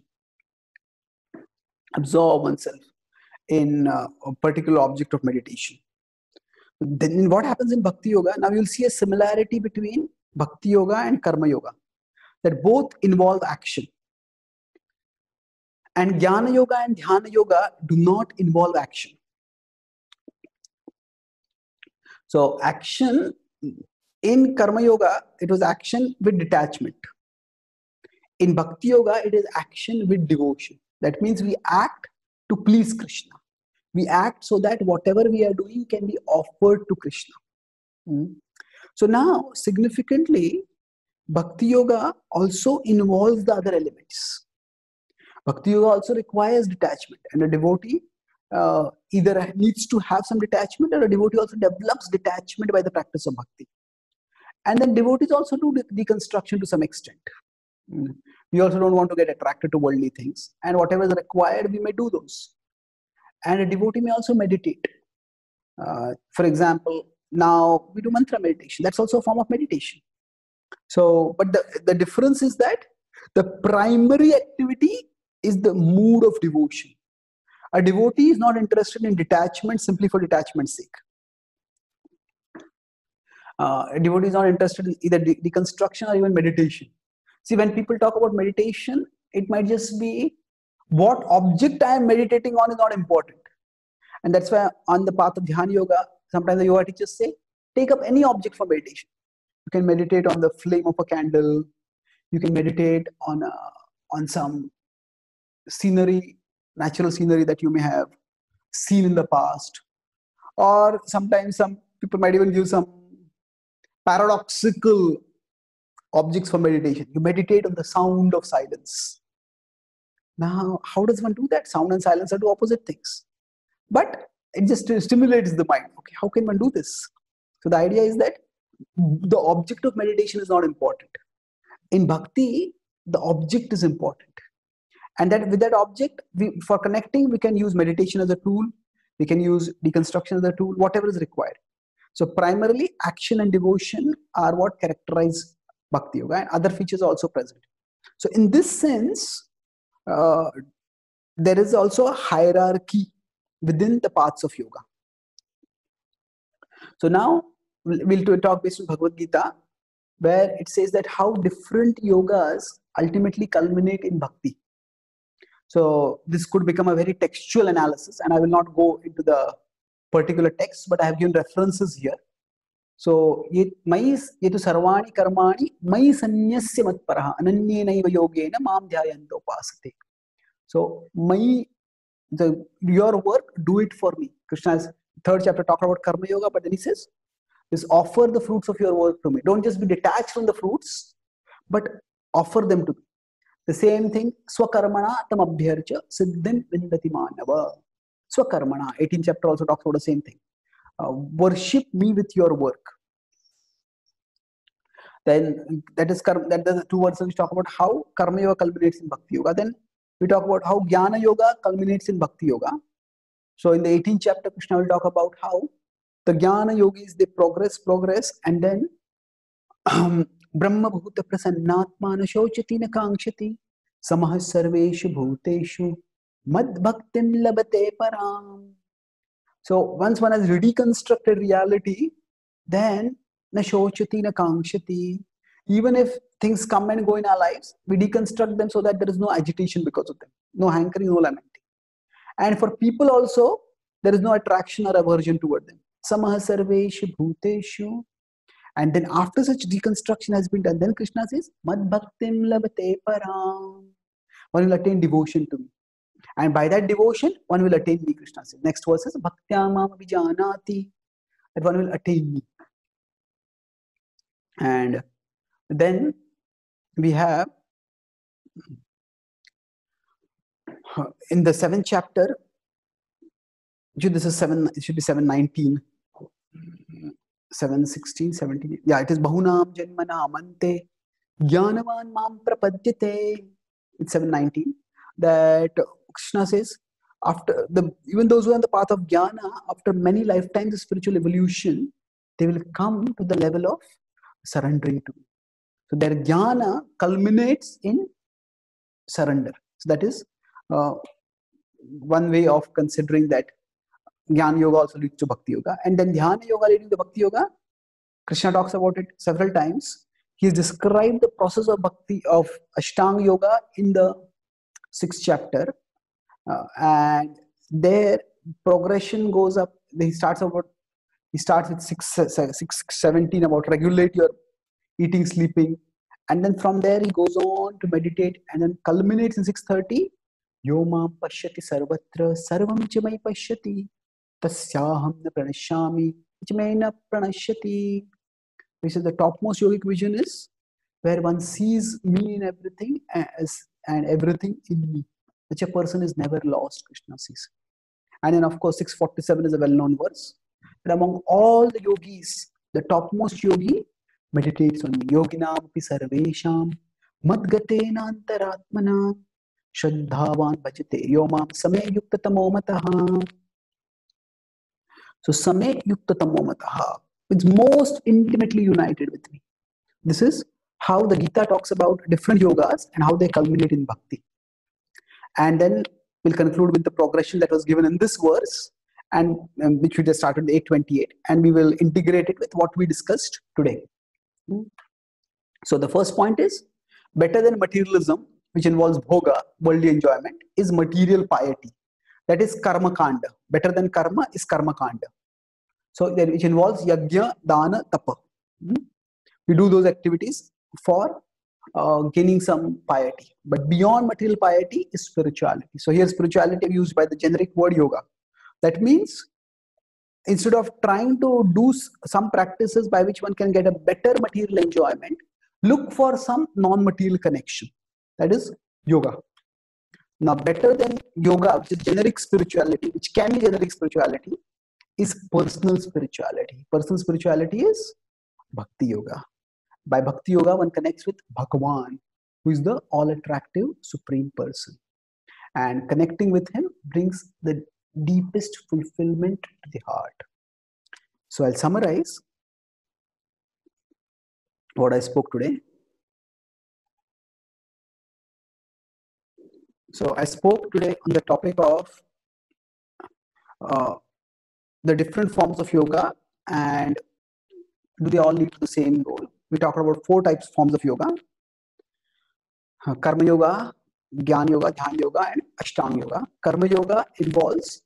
Absorb oneself in uh, a particular object of meditation. Then what happens in Bhakti Yoga? Now you'll see a similarity between Bhakti Yoga and Karma Yoga, that both involve action. And Jnana Yoga and Dhyana Yoga do not involve action. So action in Karma Yoga, it was action with detachment. In Bhakti Yoga, it is action with devotion. That means we act to please Krishna. We act so that whatever we are doing can be offered to Krishna. Mm. So now, significantly, Bhakti Yoga also involves the other elements. Bhakti Yoga also requires detachment, and a devotee uh, either needs to have some detachment, or a devotee also develops detachment by the practice of bhakti. And then devotees also do deconstruction to some extent. Mm. We also don't want to get attracted to worldly things, and whatever is required, we may do those. And a devotee may also meditate. Uh, for example, now we do mantra meditation. That's also a form of meditation. So, but the, the difference is that The primary activity is the mood of devotion. A devotee is not interested in detachment simply for detachment's sake. Uh, a devotee is not interested in either de deconstruction or even meditation. See, when people talk about meditation, it might just be what object I am meditating on is not important. And that's why on the path of Dhyana Yoga, sometimes the yoga teachers say, take up any object for meditation. You can meditate on the flame of a candle. You can meditate on, a, on some scenery, natural scenery that you may have seen in the past. Or sometimes some people might even use some paradoxical objects for meditation. You meditate on the sound of silence. Now, how does one do that? Sound and silence are two opposite things. But it just stimulates the mind. Okay, how can one do this? So the idea is that the object of meditation is not important. In bhakti, the object is important. And that with that object, we, for connecting, we can use meditation as a tool. We can use deconstruction as a tool, whatever is required. So primarily, action and devotion are what characterize bhakti yoga, and other features are also present. So in this sense, uh, there is also a hierarchy within the paths of yoga. So now we'll, we'll talk based on Bhagavad Gita, where it says that how different yogas ultimately culminate in bhakti. So this could become a very textual analysis, and I will not go into the particular text, but I have given references here. So mai yetu sarvani karmani mai sanyasya matparaha ananyenaiva yogena mam dhyayanta upasate. So mai, the your work, do it for me. Krishna's third chapter talked about karma yoga, but then he says, "Just offer the fruits of your work to me. Don't just be detached from the fruits, but offer them to me." The same thing, swakarmana tam abhyarcha siddhim vindati manava. Swakarmana, eighteenth chapter also talks about the same thing. Uh, worship me with your work. Then that is karma, that the two words which talk about how karma yoga culminates in bhakti yoga. Then we talk about how jnana yoga culminates in bhakti yoga. So in the eighteenth chapter, Krishna will talk about how the jnana yogis, they progress, progress, and then Brahma bhuta prasannatmana shochati na kangshati samah sarveshu bhuteshu mad bhaktim labate param. So once one has reconstructed reality, then na shochati na kangshati. Even if things come and go in our lives, we deconstruct them so that there is no agitation because of them, no hankering, no lamenting. And for people also, there is no attraction or aversion toward them. Samah sarveshu bhuteshu. And then after such deconstruction has been done, then Krishna says, Mad bhaktim labate param. One will attain devotion to me. And by that devotion, one will attain me, Krishna says. Next verse is, Bhaktyamam vijanati. That one will attain me. And then we have, in the seventh chapter, this is seven, it should be seven nineteen. seven sixteen, seventeen. Yeah, it is Bahunam Janmana Amante Jnanavan Mam Prapadyate. It's seven nineteen. That Krishna says, after the even those who are on the path of Jnana, after many lifetimes of spiritual evolution, they will come to the level of surrendering to me. So their Jnana culminates in surrender. So that is uh, one way of considering that Jnana Yoga also leads to Bhakti Yoga. And then Dhyana Yoga leading to Bhakti Yoga, Krishna talks about it several times. He has described the process of Bhakti, of Ashtanga Yoga in the sixth chapter. Uh, and their progression goes up. He starts about, he starts with six, six seventeen about regulate your eating, sleeping. And then from there he goes on to meditate and then culminates in six thirty. Yoma pashyati sarvatra sarvam cha mai pashyati. Tasyaham na pranashyami ichmena pranashyati. Which is the topmost yogic vision is where one sees me in everything as and everything in me. Such a person is never lost, Krishna says. And then of course six forty-seven is a well-known verse. But among all the yogis, the topmost yogi meditates on me. Yoginam api sarvesham madgatena antaratmana shraddhavan bhajate yomam same yuktatamo mataha. So same yuktatamomatah, it's most intimately united with me. This is how the Gita talks about different yogas and how they culminate in bhakti. And then we'll conclude with the progression that was given in this verse, and um, which we just started eight twenty-eight, and we will integrate it with what we discussed today. So the first point is, better than materialism, which involves bhoga, worldly enjoyment, is material piety. That is karma kanda. Better than karma is karma kanda. So which involves yajna, dana, tapa. We do those activities for uh, gaining some piety. But beyond material piety is spirituality. So here spirituality used by the generic word yoga. That means instead of trying to do some practices by which one can get a better material enjoyment, look for some non-material connection. That is yoga. Now, better than yoga, which is generic spirituality, which can be generic spirituality, is personal spirituality. Personal spirituality is bhakti yoga. By bhakti yoga, one connects with Bhagavan, who is the all-attractive supreme person. And connecting with him brings the deepest fulfillment to the heart. So I'll summarize what I spoke today. So I spoke today on the topic of uh, the different forms of yoga and do they all lead to the same goal. We talked about four types of forms of yoga: uh, Karma Yoga, Jnana Yoga, Dhyana Yoga, and Ashtanga Yoga. Karma Yoga involves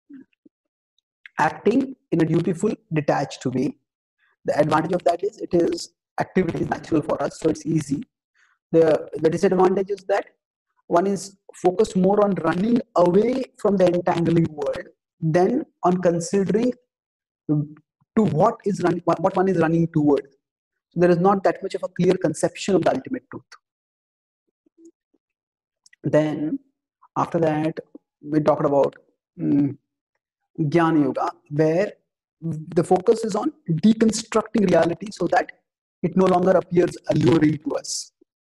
acting in a dutiful, detached way. The advantage of that is it is activity is natural for us, so it's easy. The, the disadvantage is that one is focused more on running away from the entangling world than on considering to what is running, what one is running toward. So there is not that much of a clear conception of the ultimate truth. Then after that, we talked about um, Jnana Yoga, where the focus is on deconstructing reality so that it no longer appears alluring to us.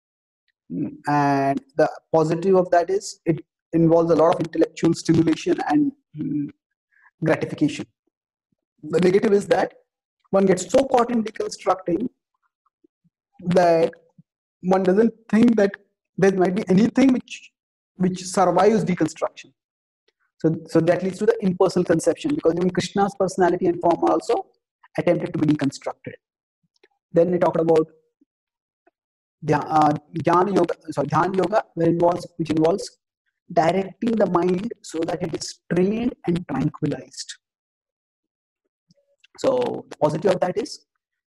And the positive of that is it involves a lot of intellectual stimulation and um, gratification. The negative is that one gets so caught in deconstructing that one doesn't think that there might be anything which which survives deconstruction. So, so that leads to the impersonal conception, because even Krishna's personality and form are also attempted to be deconstructed. Then we talked about uh, Jnana Yoga, sorry, Dhyana Yoga, where involves, which involves directing the mind so that it is trained and tranquilized. So the positive of that is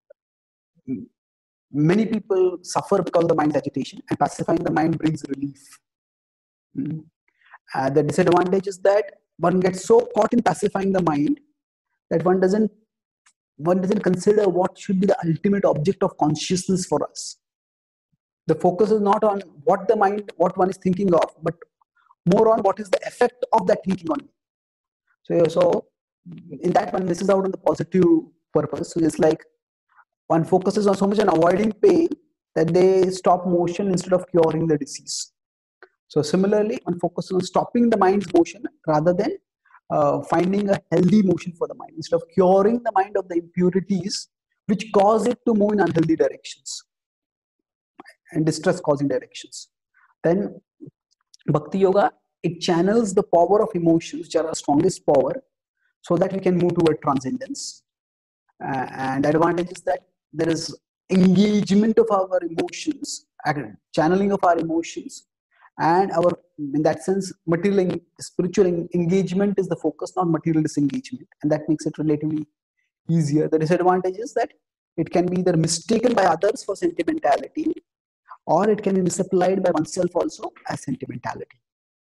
many people suffer because of the mind's agitation, and pacifying the mind brings relief. Mm-hmm. Uh, the disadvantage is that one gets so caught in pacifying the mind that one doesn't one doesn't consider what should be the ultimate object of consciousness for us. The focus is not on what the mind, what one is thinking of, but more on what is the effect of that thinking on me. So, so in that one misses out on the positive purpose. So it's like one focuses on so much on avoiding pain that they stop motion instead of curing the disease. So similarly, one focuses on stopping the mind's motion rather than uh, finding a healthy motion for the mind, instead of curing the mind of the impurities which cause it to move in unhealthy directions and distress-causing directions. Then Bhakti Yoga, it channels the power of emotions, which are our strongest power, so that we can move toward transcendence. Uh, and the advantage is that there is engagement of our emotions, channeling of our emotions, and our, in that sense, material spiritual engagement is the focus, not material disengagement, and that makes it relatively easier. The disadvantage is that it can be either mistaken by others for sentimentality, or it can be misapplied by oneself also as sentimentality.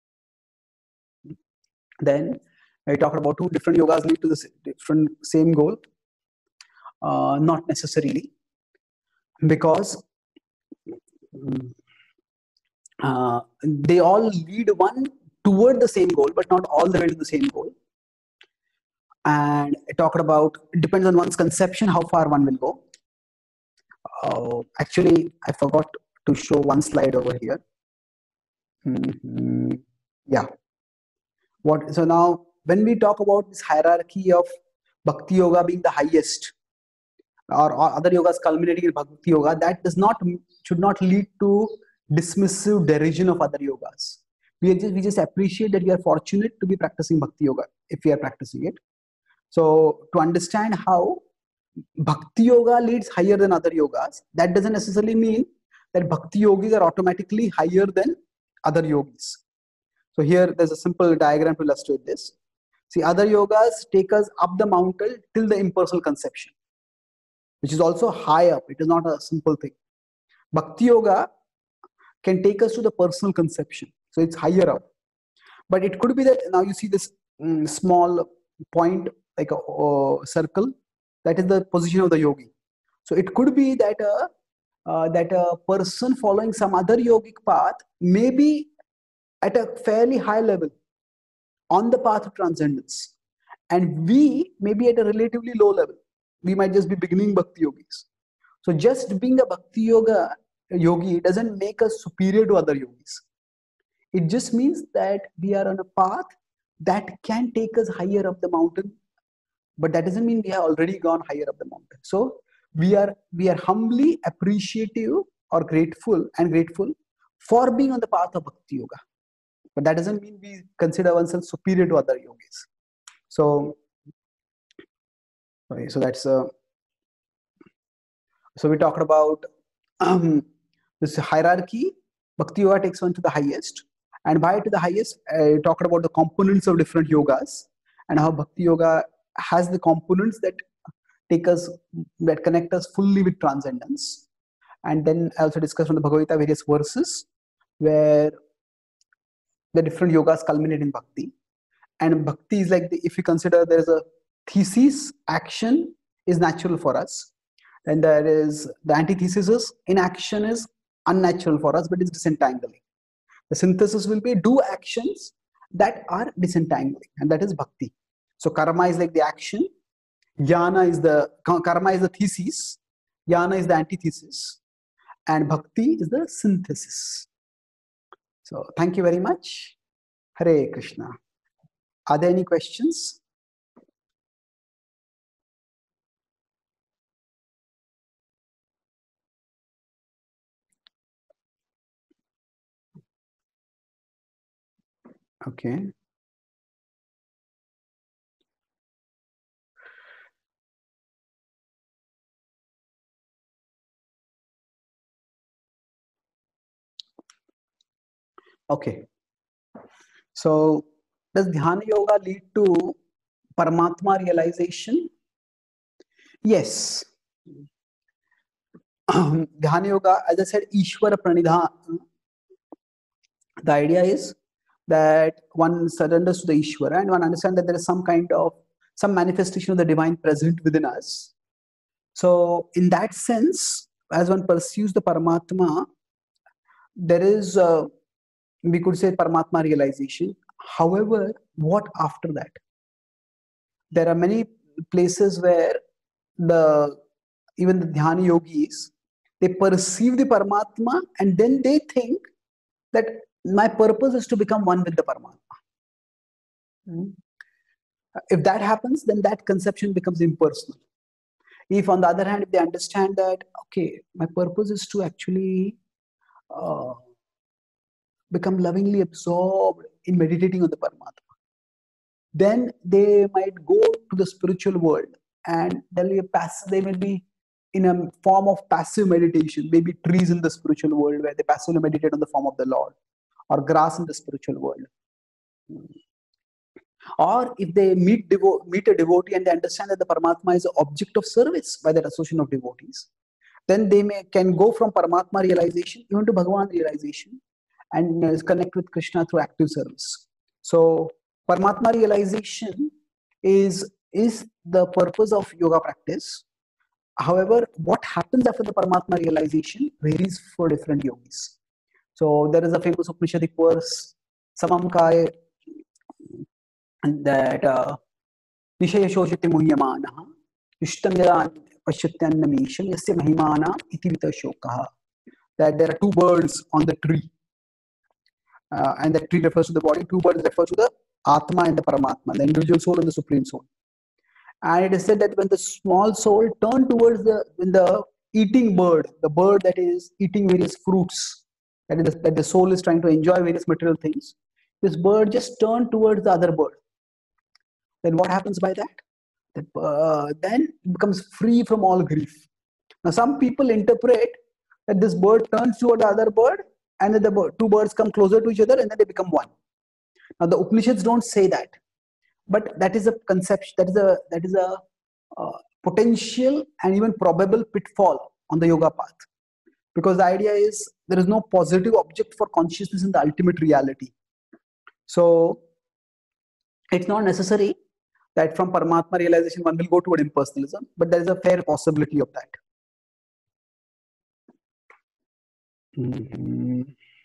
Then I talked about two different yogas lead to the different same goal. Uh, not necessarily, because uh, they all lead one toward the same goal, but not all the way to the same goal. And I talked about, it depends on one's conception how far one will go. Uh, actually, I forgot to show one slide over here. Mm-hmm. Yeah. What? So now, when we talk about this hierarchy of Bhakti Yoga being the highest, or, or other yogas culminating in bhakti yoga, that does not should not lead to dismissive derision of other yogas. We just we just appreciate that we are fortunate to be practicing bhakti yoga if we are practicing it. So to understand how bhakti yoga leads higher than other yogas, that doesn't necessarily mean that bhakti yogis are automatically higher than other yogis. So here there's a simple diagram to illustrate this. See, other yogas take us up the mountain till the impersonal conception, which is also high up. It is not a simple thing. Bhakti yoga can take us to the personal conception, so it's higher up. But it could be that now you see this um, small point, like a uh, circle, that is the position of the yogi. So it could be that a uh, that a person following some other yogic path may be at a fairly high level on the path of transcendence, and we may be at a relatively low level. We might just be beginning bhakti yogis. So just being a bhakti yoga yogi doesn't make us superior to other yogis. It just means that we are on a path that can take us higher up the mountain, but that doesn't mean we have already gone higher up the mountain. So we are we are humbly appreciative or grateful and grateful for being on the path of bhakti yoga, but that doesn't mean we consider ourselves superior to other yogis. So, okay, so that's uh, so we talked about um, this hierarchy. Bhakti yoga takes one to the highest, and by to the highest, I talked about the components of different yogas and how bhakti yoga has the components that take us, that connect us fully with transcendence. And then I also discussed from the Bhagavad Gita various verses where the different yogas culminate in bhakti. And bhakti is like the, if you consider there is a thesis, action is natural for us, and there is the antithesis is inaction is unnatural for us, but it's disentangling. The synthesis will be do actions that are disentangling, and that is bhakti. So karma is like the action, jnana is the karma is the thesis, jnana is the antithesis, and bhakti is the synthesis. So thank you very much. Hare Krishna. Are there any questions? Okay. Okay. So does Dhyana Yoga lead to Paramatma realization? Yes. Dhyana Yoga, as I said, Ishvara Pranidhana. The idea is that one surrenders to the Ishvara and one understands that there is some kind of, some manifestation of the divine present within us. So in that sense, as one pursues the Paramatma, there is, uh, we could say, Paramatma realization. However, what after that? There are many places where the even the Dhyana yogis, they perceive the Paramatma and then they think that my purpose is to become one with the Paramatma. Mm. If that happens, then that conception becomes impersonal. If on the other hand, if they understand that, okay, my purpose is to actually uh, become lovingly absorbed in meditating on the Paramatma, then they might go to the spiritual world and they'll be pass- they may be in a form of passive meditation, maybe trees in the spiritual world where they passively meditate on the form of the Lord, or grass in the spiritual world. Or if they meet, devo- meet a devotee and they understand that the Paramatma is an object of service by that association of devotees, then they may can go from Paramatma realization even to Bhagavan realization and uh, connect with Krishna through active service. So Paramatma realization is, is the purpose of yoga practice. However, what happens after the Paramatma realization varies for different yogis. So there is a famous Upanishadic verse, Samam Kaya, that Nishaya Shoshite Muhyamanaha, Ishtam Yada Pashatyannamisham, Yasya Mahimana Iti Vita Shokaha. That there are two birds on the tree. Uh, and that tree refers to the body. Two birds refer to the Atma and the Paramatma, the individual soul and the supreme soul. And it is said that when the small soul turned towards the when the eating bird, the bird that is eating various fruits, that is that the soul is trying to enjoy various material things, this bird just turned towards the other bird. Then what happens by that? That uh, then it becomes free from all grief. Now some people interpret that this bird turns toward the other bird, and then the bird, two birds come closer to each other, and then they become one. Now the Upanishads don't say that, but that is a conception. That is a that is a uh, potential and even probable pitfall on the yoga path, because the idea is there is no positive object for consciousness in the ultimate reality. So it's not necessary that from Paramatma realization one will go toward impersonalism, but there is a fair possibility of that. Mm-hmm.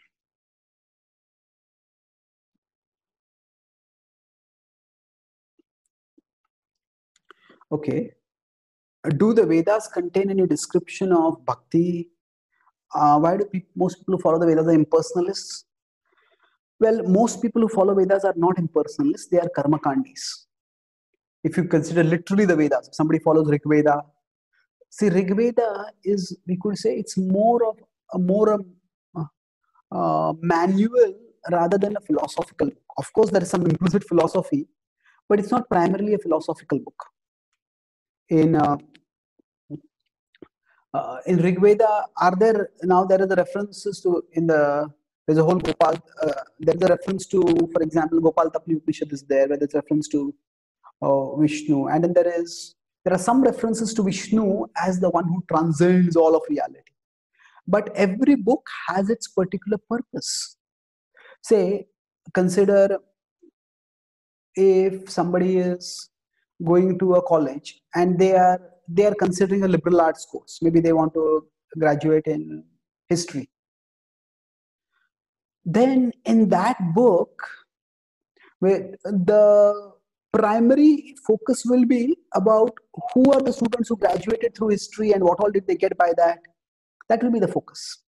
Okay. Do the Vedas contain any description of bhakti? Uh, why do people, most people who follow the Vedas are impersonalists? Well, most people who follow Vedas are not impersonalists, they are karmakandis. If you consider literally the Vedas, if somebody follows Rig Veda, see, Rig Veda is, we could say, it's more of a more uh, uh, manual rather than a philosophical book. Of course, there is some implicit philosophy, but it's not primarily a philosophical book. In uh, uh, in Rig Veda, are there now there are the references to in the there's a whole Gopal uh, there's a reference to, for example, Gopal Tapani Upanishad is there where there's reference to uh, Vishnu, and then there is there are some references to Vishnu as the one who transcends all of reality. But every book has its particular purpose. Say, consider if somebody is going to a college and they are they are considering a liberal arts course. Maybe they want to graduate in history. Then in that book, where the primary focus will be about who are the students who graduated through history and what all did they get by that. That will be the focus,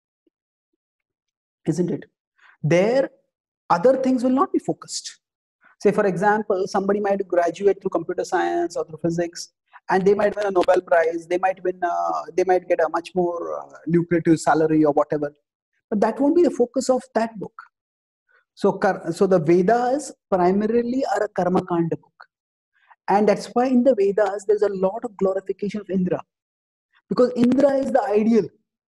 isn't it? There, other things will not be focused. Say, for example, somebody might graduate through computer science or through physics, and they might win a Nobel Prize. They might win. Uh, they might get a much more uh, lucrative salary or whatever. But that won't be the focus of that book. So, so the Vedas primarily are a karma kanda book, and that's why in the Vedas there's a lot of glorification of Indra, because Indra is the ideal.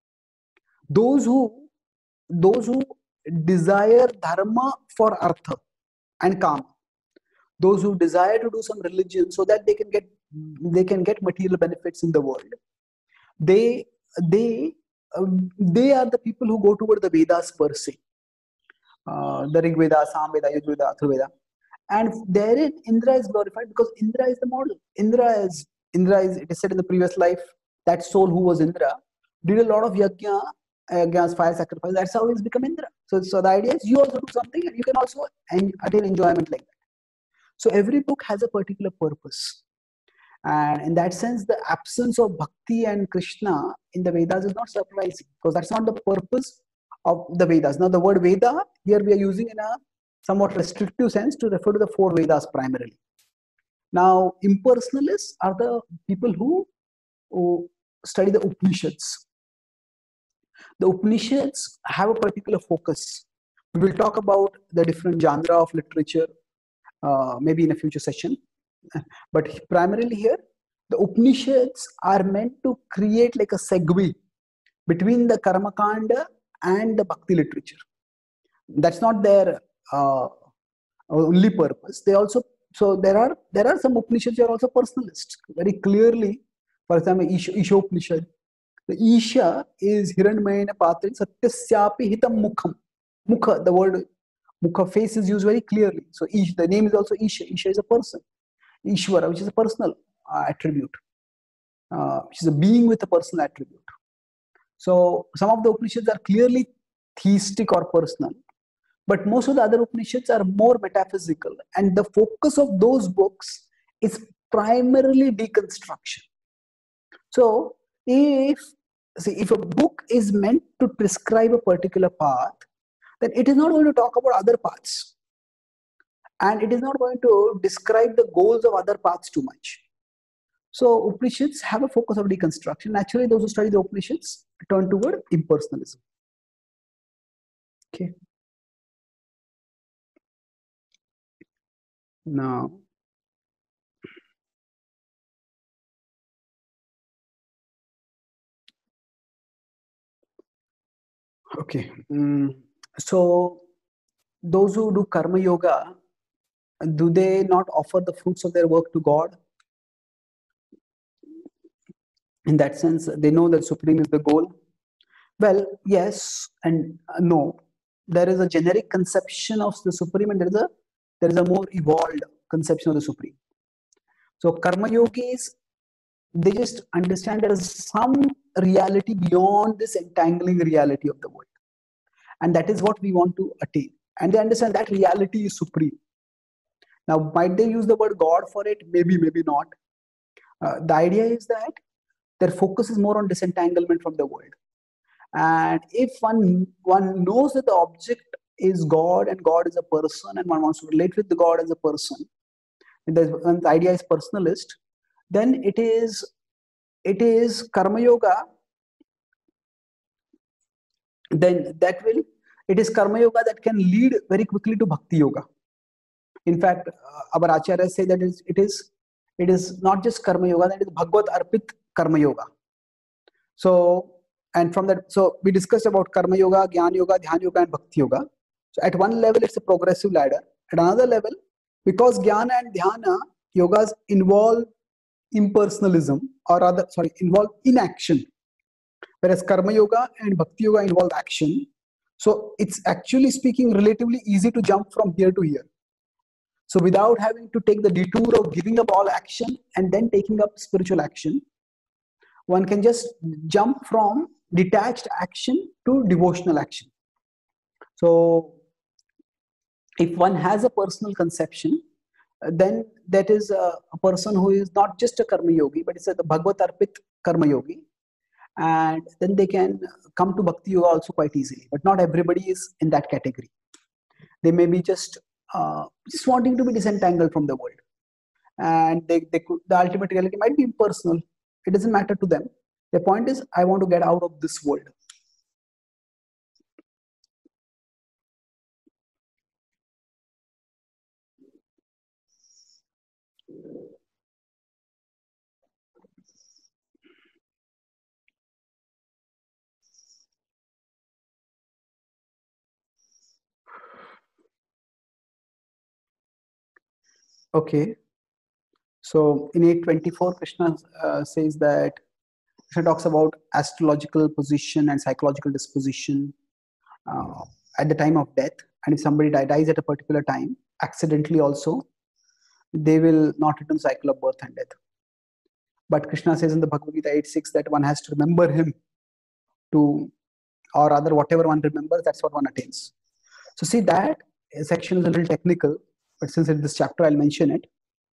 Those who, those who desire dharma for artha and kama, those who desire to do some religion so that they can get they can get material benefits in the world, they they um, they are the people who go toward the Vedas per se. Uh, the Rig Veda, Samveda, Yajurveda, Atharvaveda, and therein Indra is glorified because Indra is the model. Indra is Indra is it is said in the previous life that soul who was Indra did a lot of yajna, yajnas, fire sacrifice. That's how he's become Indra. So, so the idea is you also do something and you can also attain enjoyment like that. So every book has a particular purpose, and in that sense, the absence of Bhakti and Krishna in the Vedas is not surprising because that's not the purpose of the Vedas. Now, the word Veda here we are using in a somewhat restrictive sense to refer to the four Vedas primarily. Now, impersonalists are the people who, who study the Upanishads. The Upanishads have a particular focus. We will talk about the different genre of literature uh, maybe in a future session. But primarily here, the Upanishads are meant to create like a segue between the Karma Kanda and the Bhakti literature. That's not their uh, only purpose. They also so there are there are some Upanishads that are also personalists. Very clearly, for example, Isha, Isha Upanishad. The Isha is Hiranymayena Patrin Satyasyapi Hitam Mukham. Mukha, the word Mukha face is used very clearly. So Isha, the name is also Isha. Isha is a person. Ishvara, which is a personal uh, attribute, uh, which is a being with a personal attribute. So some of the Upanishads are clearly theistic or personal, but most of the other Upanishads are more metaphysical, and the focus of those books is primarily deconstruction. So if see, if a book is meant to prescribe a particular path, then it is not going to talk about other paths, and it is not going to describe the goals of other paths too much. So Upanishads have a focus of deconstruction. Naturally, those who study the Upanishads turn toward impersonalism. Okay. Now, okay. Mm. So those who do karma yoga, do they not offer the fruits of their work to God? In that sense, they know that Supreme is the goal. Well, yes and no. There is a generic conception of the Supreme, and there is a there is a more evolved conception of the Supreme. So karma yogis, they just understand there is some reality beyond this entangling reality of the world, and that is what we want to attain. And they understand that reality is supreme. Now, might they use the word God for it? Maybe, maybe not. Uh, the idea is that their focus is more on disentanglement from the world. And if one one knows that the object is God and God is a person, and one wants to relate with the God as a person, and the, and the idea is personalist, then it is it is karma yoga. Then that will it is karma yoga that can lead very quickly to bhakti yoga. In fact, uh, our acharyas say that it is, it is it is not just karma yoga, that is Bhagavad Arpit karma yoga. So, and from that, so we discussed about karma yoga, jnana yoga, dhyana yoga, and bhakti yoga. So at one level, it's a progressive ladder. At another level, because jnana and dhyana yogas involve impersonalism, or rather, sorry, involve inaction, whereas karma yoga and bhakti yoga involve action. So it's actually speaking relatively easy to jump from here to here. So without having to take the detour of giving up all action and then taking up spiritual action, one can just jump from detached action to devotional action. So if one has a personal conception, then that is a, a person who is not just a karma yogi, but it's a the Bhagavad Arpit karma yogi. And then they can come to bhakti yoga also quite easily. But not everybody is in that category. They may be just uh, just wanting to be disentangled from the world, and they, they could, the ultimate reality might be impersonal. It doesn't matter to them. The point is, I want to get out of this world. Okay. So in eight twenty-four, Krishna uh, says that Krishna talks about astrological position and psychological disposition uh, at the time of death. And if somebody die, dies at a particular time, accidentally also, they will not return the cycle of birth and death. But Krishna says in the Bhagavad Gita eight six that one has to remember him to, or rather, whatever one remembers, that's what one attains. So see, that section is a little technical, but since in this chapter I'll mention it.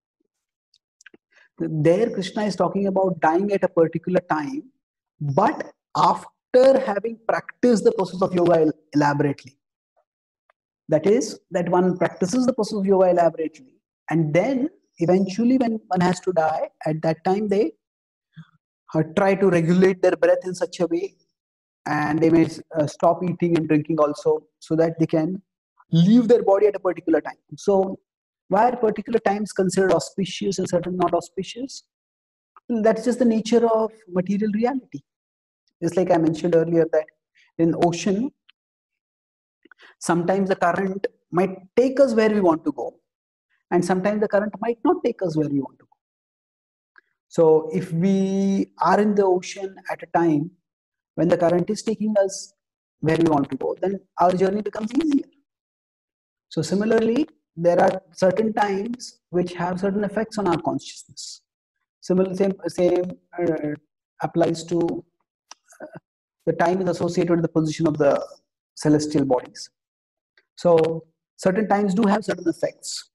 There Krishna is talking about dying at a particular time, but after having practiced the process of yoga elaborately. That is, that one practices the process of yoga elaborately, and then eventually when one has to die, at that time they uh, try to regulate their breath in such a way, and they may uh, stop eating and drinking also, so that they can leave their body at a particular time. So why are particular times considered auspicious and certain not auspicious? That's just the nature of material reality. Just like I mentioned earlier, that in ocean, sometimes the current might take us where we want to go, and sometimes the current might not take us where we want to go. So if we are in the ocean at a time when the current is taking us where we want to go, then our journey becomes easier. So similarly, there are certain times which have certain effects on our consciousness. Similar, same, same uh, applies to uh, the time is associated with the position of the celestial bodies. So certain times do have certain effects,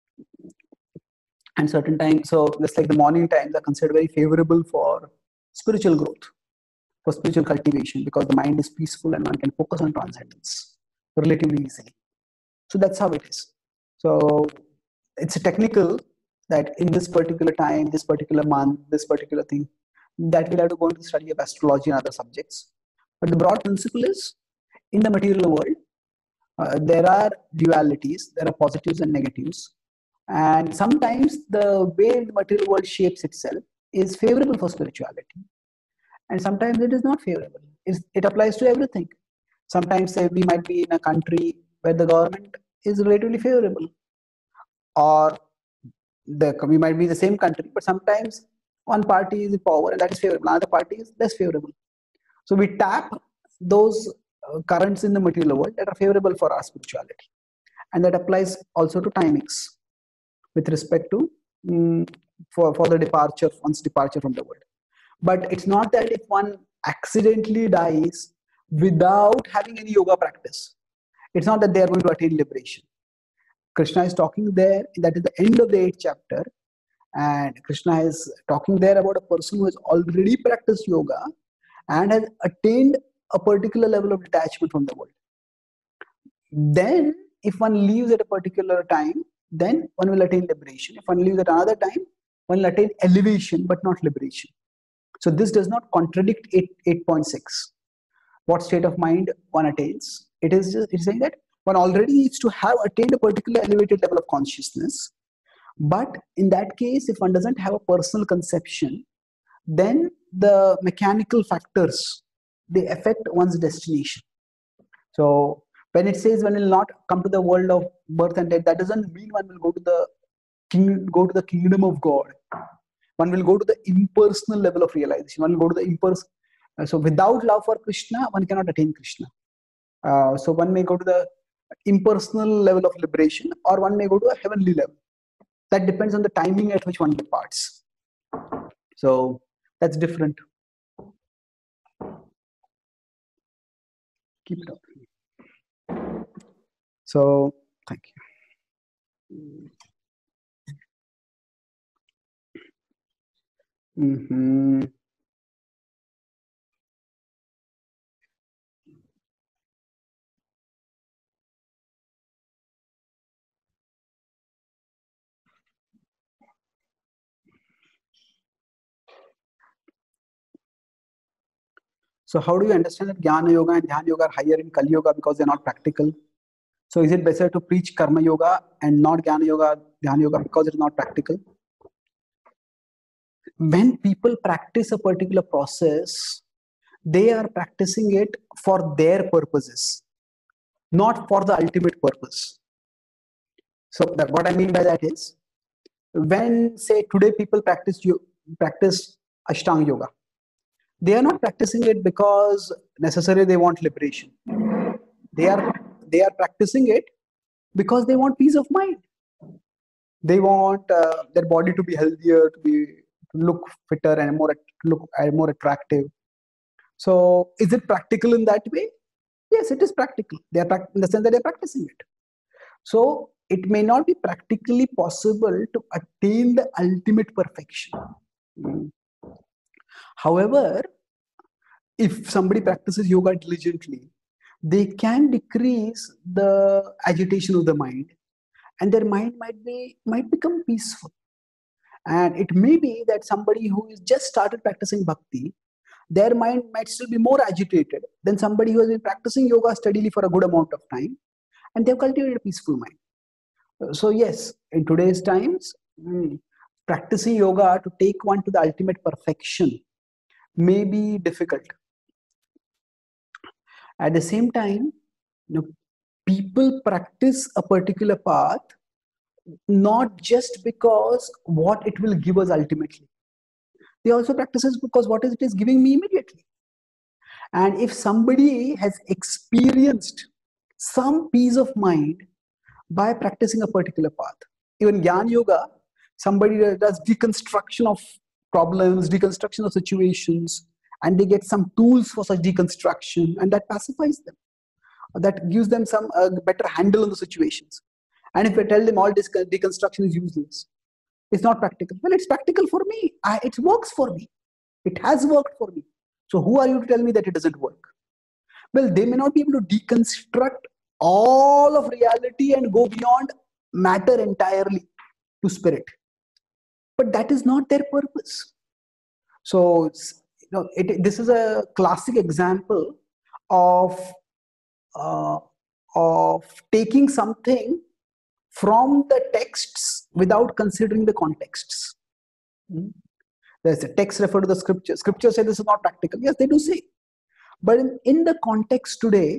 and certain times, so just like the morning times are considered very favorable for spiritual growth, for spiritual cultivation, because the mind is peaceful and one can focus on transcendence relatively easily. So that's how it is. So it's a technical, that in this particular time, this particular month, this particular thing, that we'll have to go into the study of astrology and other subjects. But the broad principle is, in the material world, uh, there are dualities, there are positives and negatives. And sometimes the way the material world shapes itself is favorable for spirituality. And sometimes it is not favorable. It's, it applies to everything. Sometimes say we might be in a country where the government is relatively favorable, or the we might be in the same country, but sometimes one party is in power and that is favorable, another party is less favorable. So we tap those uh, currents in the material world that are favorable for our spirituality, and that applies also to timings with respect to um, for for the departure, one's departure from the world. But it's not that if one accidentally dies without having any yoga practice, it's not that they are going to attain liberation. Krishna is talking there, that is the end of the eighth chapter, and Krishna is talking there about a person who has already practiced yoga and has attained a particular level of detachment from the world. Then, if one leaves at a particular time, then one will attain liberation. If one leaves at another time, one will attain elevation but not liberation. So this does not contradict eight point six. What state of mind one attains? It is just it's saying that one already needs to have attained a particular elevated level of consciousness. But in that case, if one doesn't have a personal conception, then the mechanical factors, they affect one's destination. So when it says one will not come to the world of birth and death, that doesn't mean one will go to the king, go to the kingdom of God. One will go to the impersonal level of realization. One will go to the impersonal. So without love for Krishna, one cannot attain Krishna. Uh, so one may go to the impersonal level of liberation, or one may go to a heavenly level. That depends on the timing at which one departs. So that's different. Keep it up. So thank you. Mm-hmm. So how do you understand that Jnana Yoga and Dhyana Yoga are higher in Kali Yoga because they're not practical? So is it better to preach Karma Yoga and not Jnana Yoga, Dhyana Yoga because it's not practical? When people practice a particular process, they are practicing it for their purposes, not for the ultimate purpose. So that, what I mean by that is, when say today people practice you practice Ashtanga Yoga, they are not practicing it because necessarily they want liberation. They are they are practicing it because they want peace of mind. They want uh, their body to be healthier, to be to look fitter and more look uh, more attractive. So is it practical in that way? Yes, it is practical. They are in the sense that they are practicing it. So it may not be practically possible to attain the ultimate perfection. Mm. However, if somebody practices yoga diligently, they can decrease the agitation of the mind, and their mind might be might become peaceful. And it may be that somebody who is just started practicing bhakti, their mind might still be more agitated than somebody who has been practicing yoga steadily for a good amount of time, and they've cultivated a peaceful mind. So yes, in today's times, mm, practicing yoga to take one to the ultimate perfection may be difficult. At the same time, you know, people practice a particular path not just because what it will give us ultimately. They also practice it because what it is giving me immediately. And if somebody has experienced some peace of mind by practicing a particular path, even Jnana Yoga, somebody does deconstruction of problems, deconstruction of situations, and they get some tools for such deconstruction, and that pacifies them. That gives them some uh, better handle on the situations. And if I tell them all this deconstruction is useless, it's not practical. Well, it's practical for me. I, it works for me. It has worked for me. So who are you to tell me that it doesn't work? Well, they may not be able to deconstruct all of reality and go beyond matter entirely to spirit. but that is not their purpose. So, you know, it, this is a classic example of uh, of taking something from the texts without considering the contexts. Hmm? There's a text refer to the scripture. Scripture say this is not practical. Yes, they do say. But in, in the context today,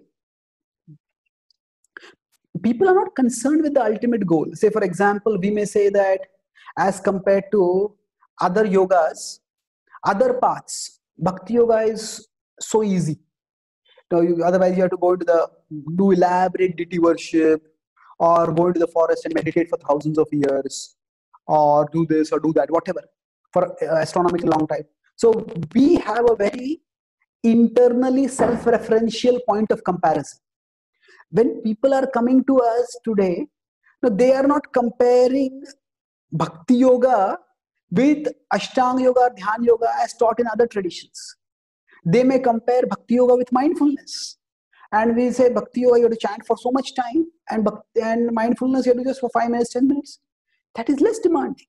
people are not concerned with the ultimate goal. Say, for example, we may say that as compared to other yogas, other paths, Bhakti Yoga is so easy. So you, otherwise, you have to go to the do elaborate deity worship, or go into the forest and meditate for thousands of years, or do this or do that, whatever, for uh, astronomical long time. So we have a very internally self-referential point of comparison. When people are coming to us today, no, they are not comparing Bhakti Yoga with Ashtanga Yoga, Dhyan Yoga as taught in other traditions. They may compare Bhakti Yoga with mindfulness. And we say Bhakti Yoga, you have to chant for so much time, and, bhakti, and mindfulness, you have to just for five minutes, ten minutes. That is less demanding.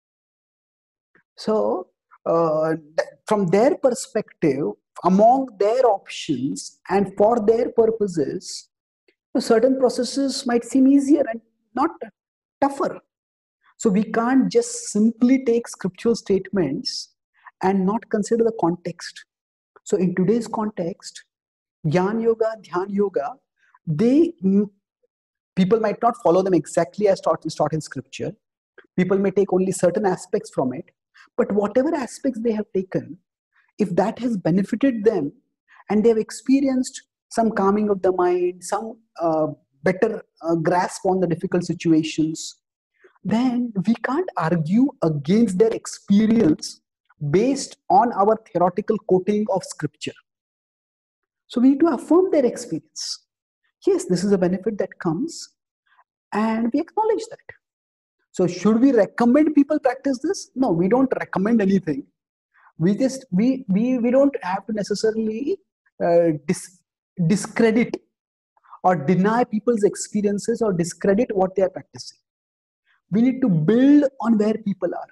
So, uh, from their perspective, among their options and for their purposes, certain processes might seem easier and not tougher. So we can't just simply take scriptural statements and not consider the context. So in today's context, Jnana Yoga, Dhyan Yoga, they, people might not follow them exactly as taught, is taught in scripture. People may take only certain aspects from it, but whatever aspects they have taken, if that has benefited them and they have experienced some calming of the mind, some uh, better uh, grasp on the difficult situations, then we can't argue against their experience based on our theoretical quoting of scripture. So we need to affirm their experience. Yes, this is a benefit that comes, and we acknowledge that. So should we recommend people practice this? No, we don't recommend anything. We just, we, we, we don't have to necessarily uh, dis, discredit or deny people's experiences or discredit what they are practicing. We need to build on where people are.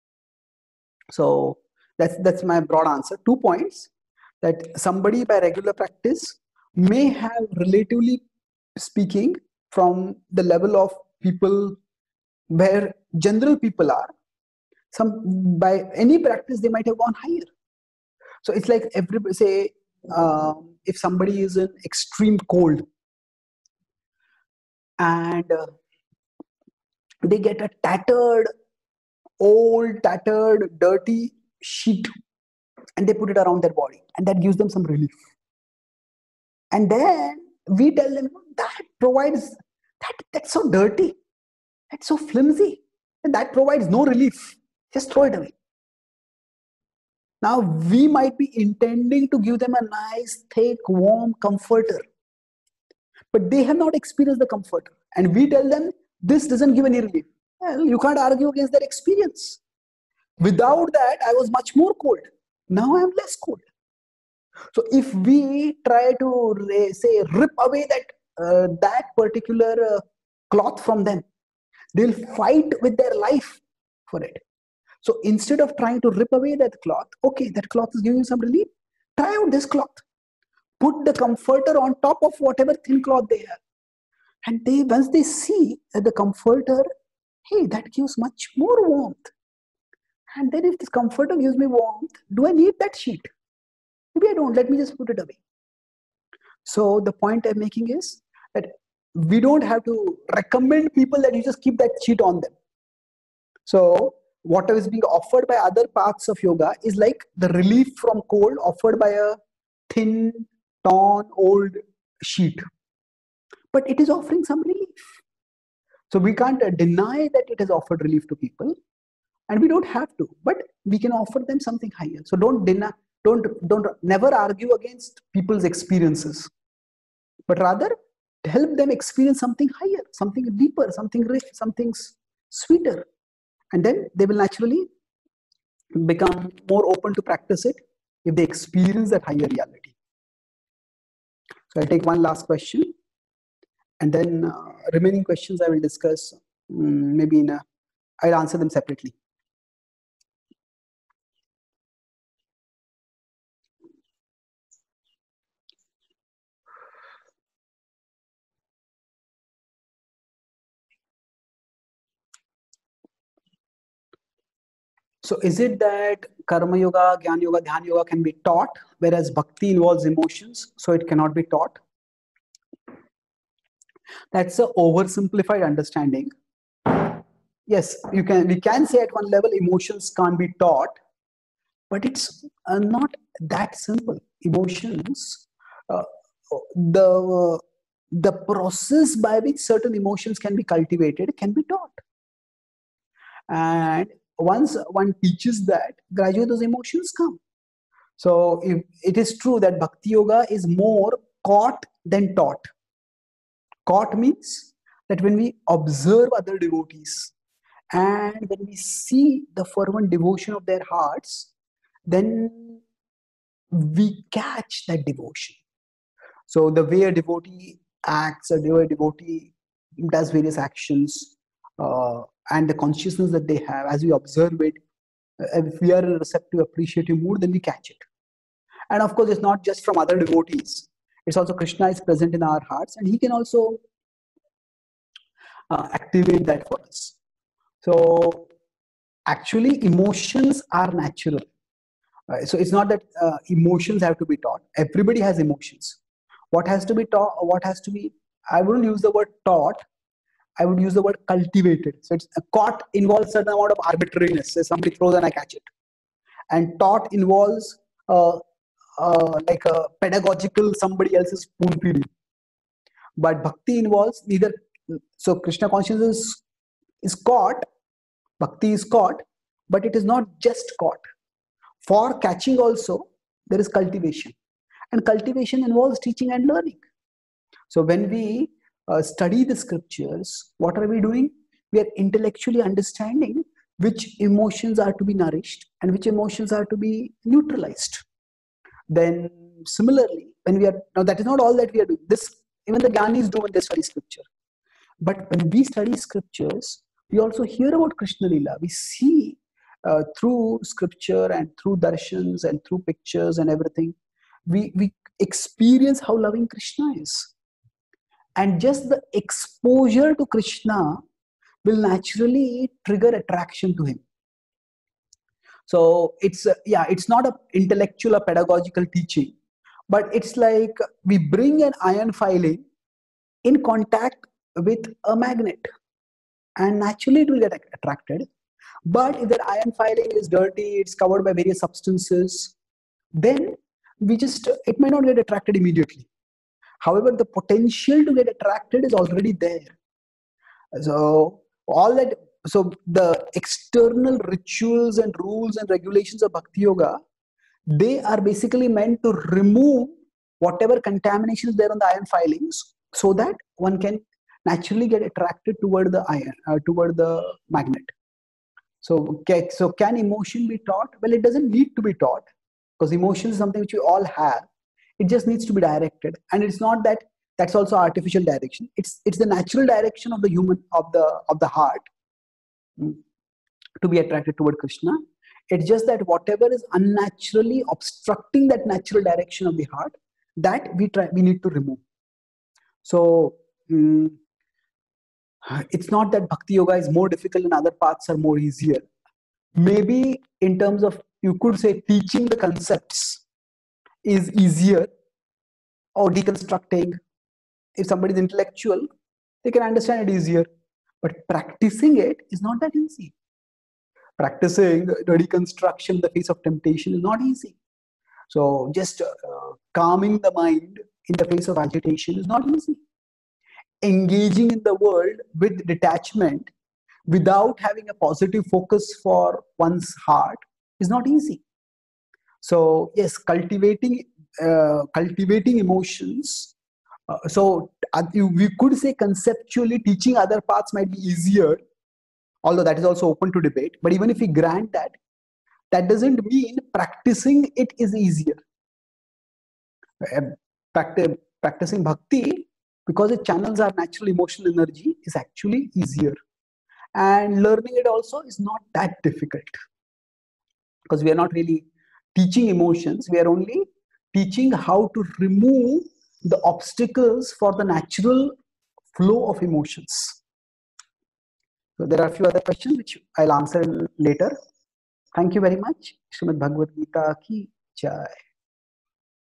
So that's, that's my broad answer. Two points: that somebody by regular practice may have, relatively speaking, from the level of people where general people are, some by any practice they might have gone higher. So it's like everybody say, uh, if somebody is in extreme cold and uh, they get a tattered, old, tattered, dirty sheet and they put it around their body, and that gives them some relief. And then we tell them that provides, that that's so dirty, that's so flimsy, and that provides no relief. Just throw it away. Now we might be intending to give them a nice, thick, warm comforter, but they have not experienced the comforter, and we tell them this doesn't give any relief. Well, you can't argue against their experience. Without that, I was much more cold. Now I am less cold. So if we try to say rip away that uh, that particular uh, cloth from them, they'll fight with their life for it. So instead of trying to rip away that cloth, okay, that cloth is giving you some relief, try out this cloth. Put the comforter on top of whatever thin cloth they have. And they, once they see that the comforter, hey, that gives much more warmth. And then if this comforter gives me warmth, do I need that sheet? Maybe I don't, let me just put it away. So the point I'm making is that we don't have to recommend people that you just keep that sheet on them. So whatever is being offered by other paths of yoga is like the relief from cold offered by a thin, torn, old sheet. But it is offering some relief. So we can't uh, deny that it has offered relief to people, and we don't have to, but we can offer them something higher. So don't deny, don't, don't, never argue against people's experiences, but rather help them experience something higher, something deeper, something rich, something sweeter. And then they will naturally become more open to practice it if they experience that higher reality. So I'll take one last question, and then uh, remaining questions I will discuss um, maybe in a, I'll answer them separately. So is it that Karma Yoga, Jnana Yoga, Dhyana Yoga can be taught, whereas Bhakti involves emotions, so it cannot be taught? That's a oversimplified understanding. Yes, you can. We can say at one level emotions can't be taught, but it's uh, not that simple. Emotions, uh, the the process by which certain emotions can be cultivated can be taught, and once one teaches that, gradually those emotions come. So if it is true that Bhakti Yoga is more caught than taught. Caught means that when we observe other devotees and when we see the fervent devotion of their hearts, then we catch that devotion. So the way a devotee acts, or the way a devotee does various actions, uh, and the consciousness that they have, as we observe it, uh, if we are in a receptive, appreciative mood, then we catch it. And of course, it's not just from other devotees. It's also Krishna is present in our hearts, and he can also uh, activate that for us. So actually, emotions are natural. Uh, so it's not that uh, emotions have to be taught. Everybody has emotions. What has to be taught? What has to be? I wouldn't use the word taught. I would use the word cultivated. So it's a caught involves certain amount of arbitrariness. So somebody throws and I catch it, and taught involves uh, uh, like a pedagogical somebody else's spoon feeding. But bhakti involves neither. So Krishna consciousness is, is caught, bhakti is caught, but it is not just caught. For catching also, there is cultivation. And cultivation involves teaching and learning. So when we uh, study the scriptures, what are we doing? We are intellectually understanding which emotions are to be nourished and which emotions are to be neutralized. Then similarly, when we are, now that is not all that we are doing. This, even the Gyanis do when they study scripture. But when we study scriptures, we also hear about Krishna Lila. We see uh, through scripture and through darshans and through pictures and everything, we, we experience how loving Krishna is. And just the exposure to Krishna will naturally trigger attraction to him. So it's, uh, yeah, it's not an intellectual or pedagogical teaching, but it's like we bring an iron filing in contact with a magnet, and naturally it will get attracted. But if that iron filing is dirty, it's covered by various substances, then we just, it may not get attracted immediately. However, the potential to get attracted is already there. So all that, so the external rituals and rules and regulations of Bhakti Yoga, they are basically meant to remove whatever contamination is there on the iron filings, so that one can naturally get attracted toward the iron, uh, toward the magnet. So, okay, so can emotion be taught? Well, it doesn't need to be taught, because emotion is something which we all have. It just needs to be directed, and it's not that that's also artificial direction. It's it's the natural direction of the human, of the of the heart, mm, to be attracted toward Krishna. It's just that whatever is unnaturally obstructing that natural direction of the heart, that we try we need to remove. So. Mm, it's not that Bhakti Yoga is more difficult and other paths are more easier. Maybe in terms of, you could say, teaching the concepts is easier, or deconstructing. If somebody is intellectual, they can understand it easier. But practicing it is not that easy. Practicing the deconstruction in the face of temptation is not easy. So just uh, calming the mind in the face of agitation is not easy. Engaging in the world with detachment without having a positive focus for one's heart is not easy. So yes, cultivating uh, cultivating emotions. Uh, so uh, you, we could say conceptually teaching other paths might be easier, although that is also open to debate. But even if we grant that, that doesn't mean practicing it is easier. Uh, practice, practicing bhakti, because it channels our natural emotional energy, is actually easier. And learning it also is not that difficult, because we are not really teaching emotions. We are only teaching how to remove the obstacles for the natural flow of emotions. So there are a few other questions which I'll answer later. Thank you very much. Srimad Bhagavad Gita ki jai.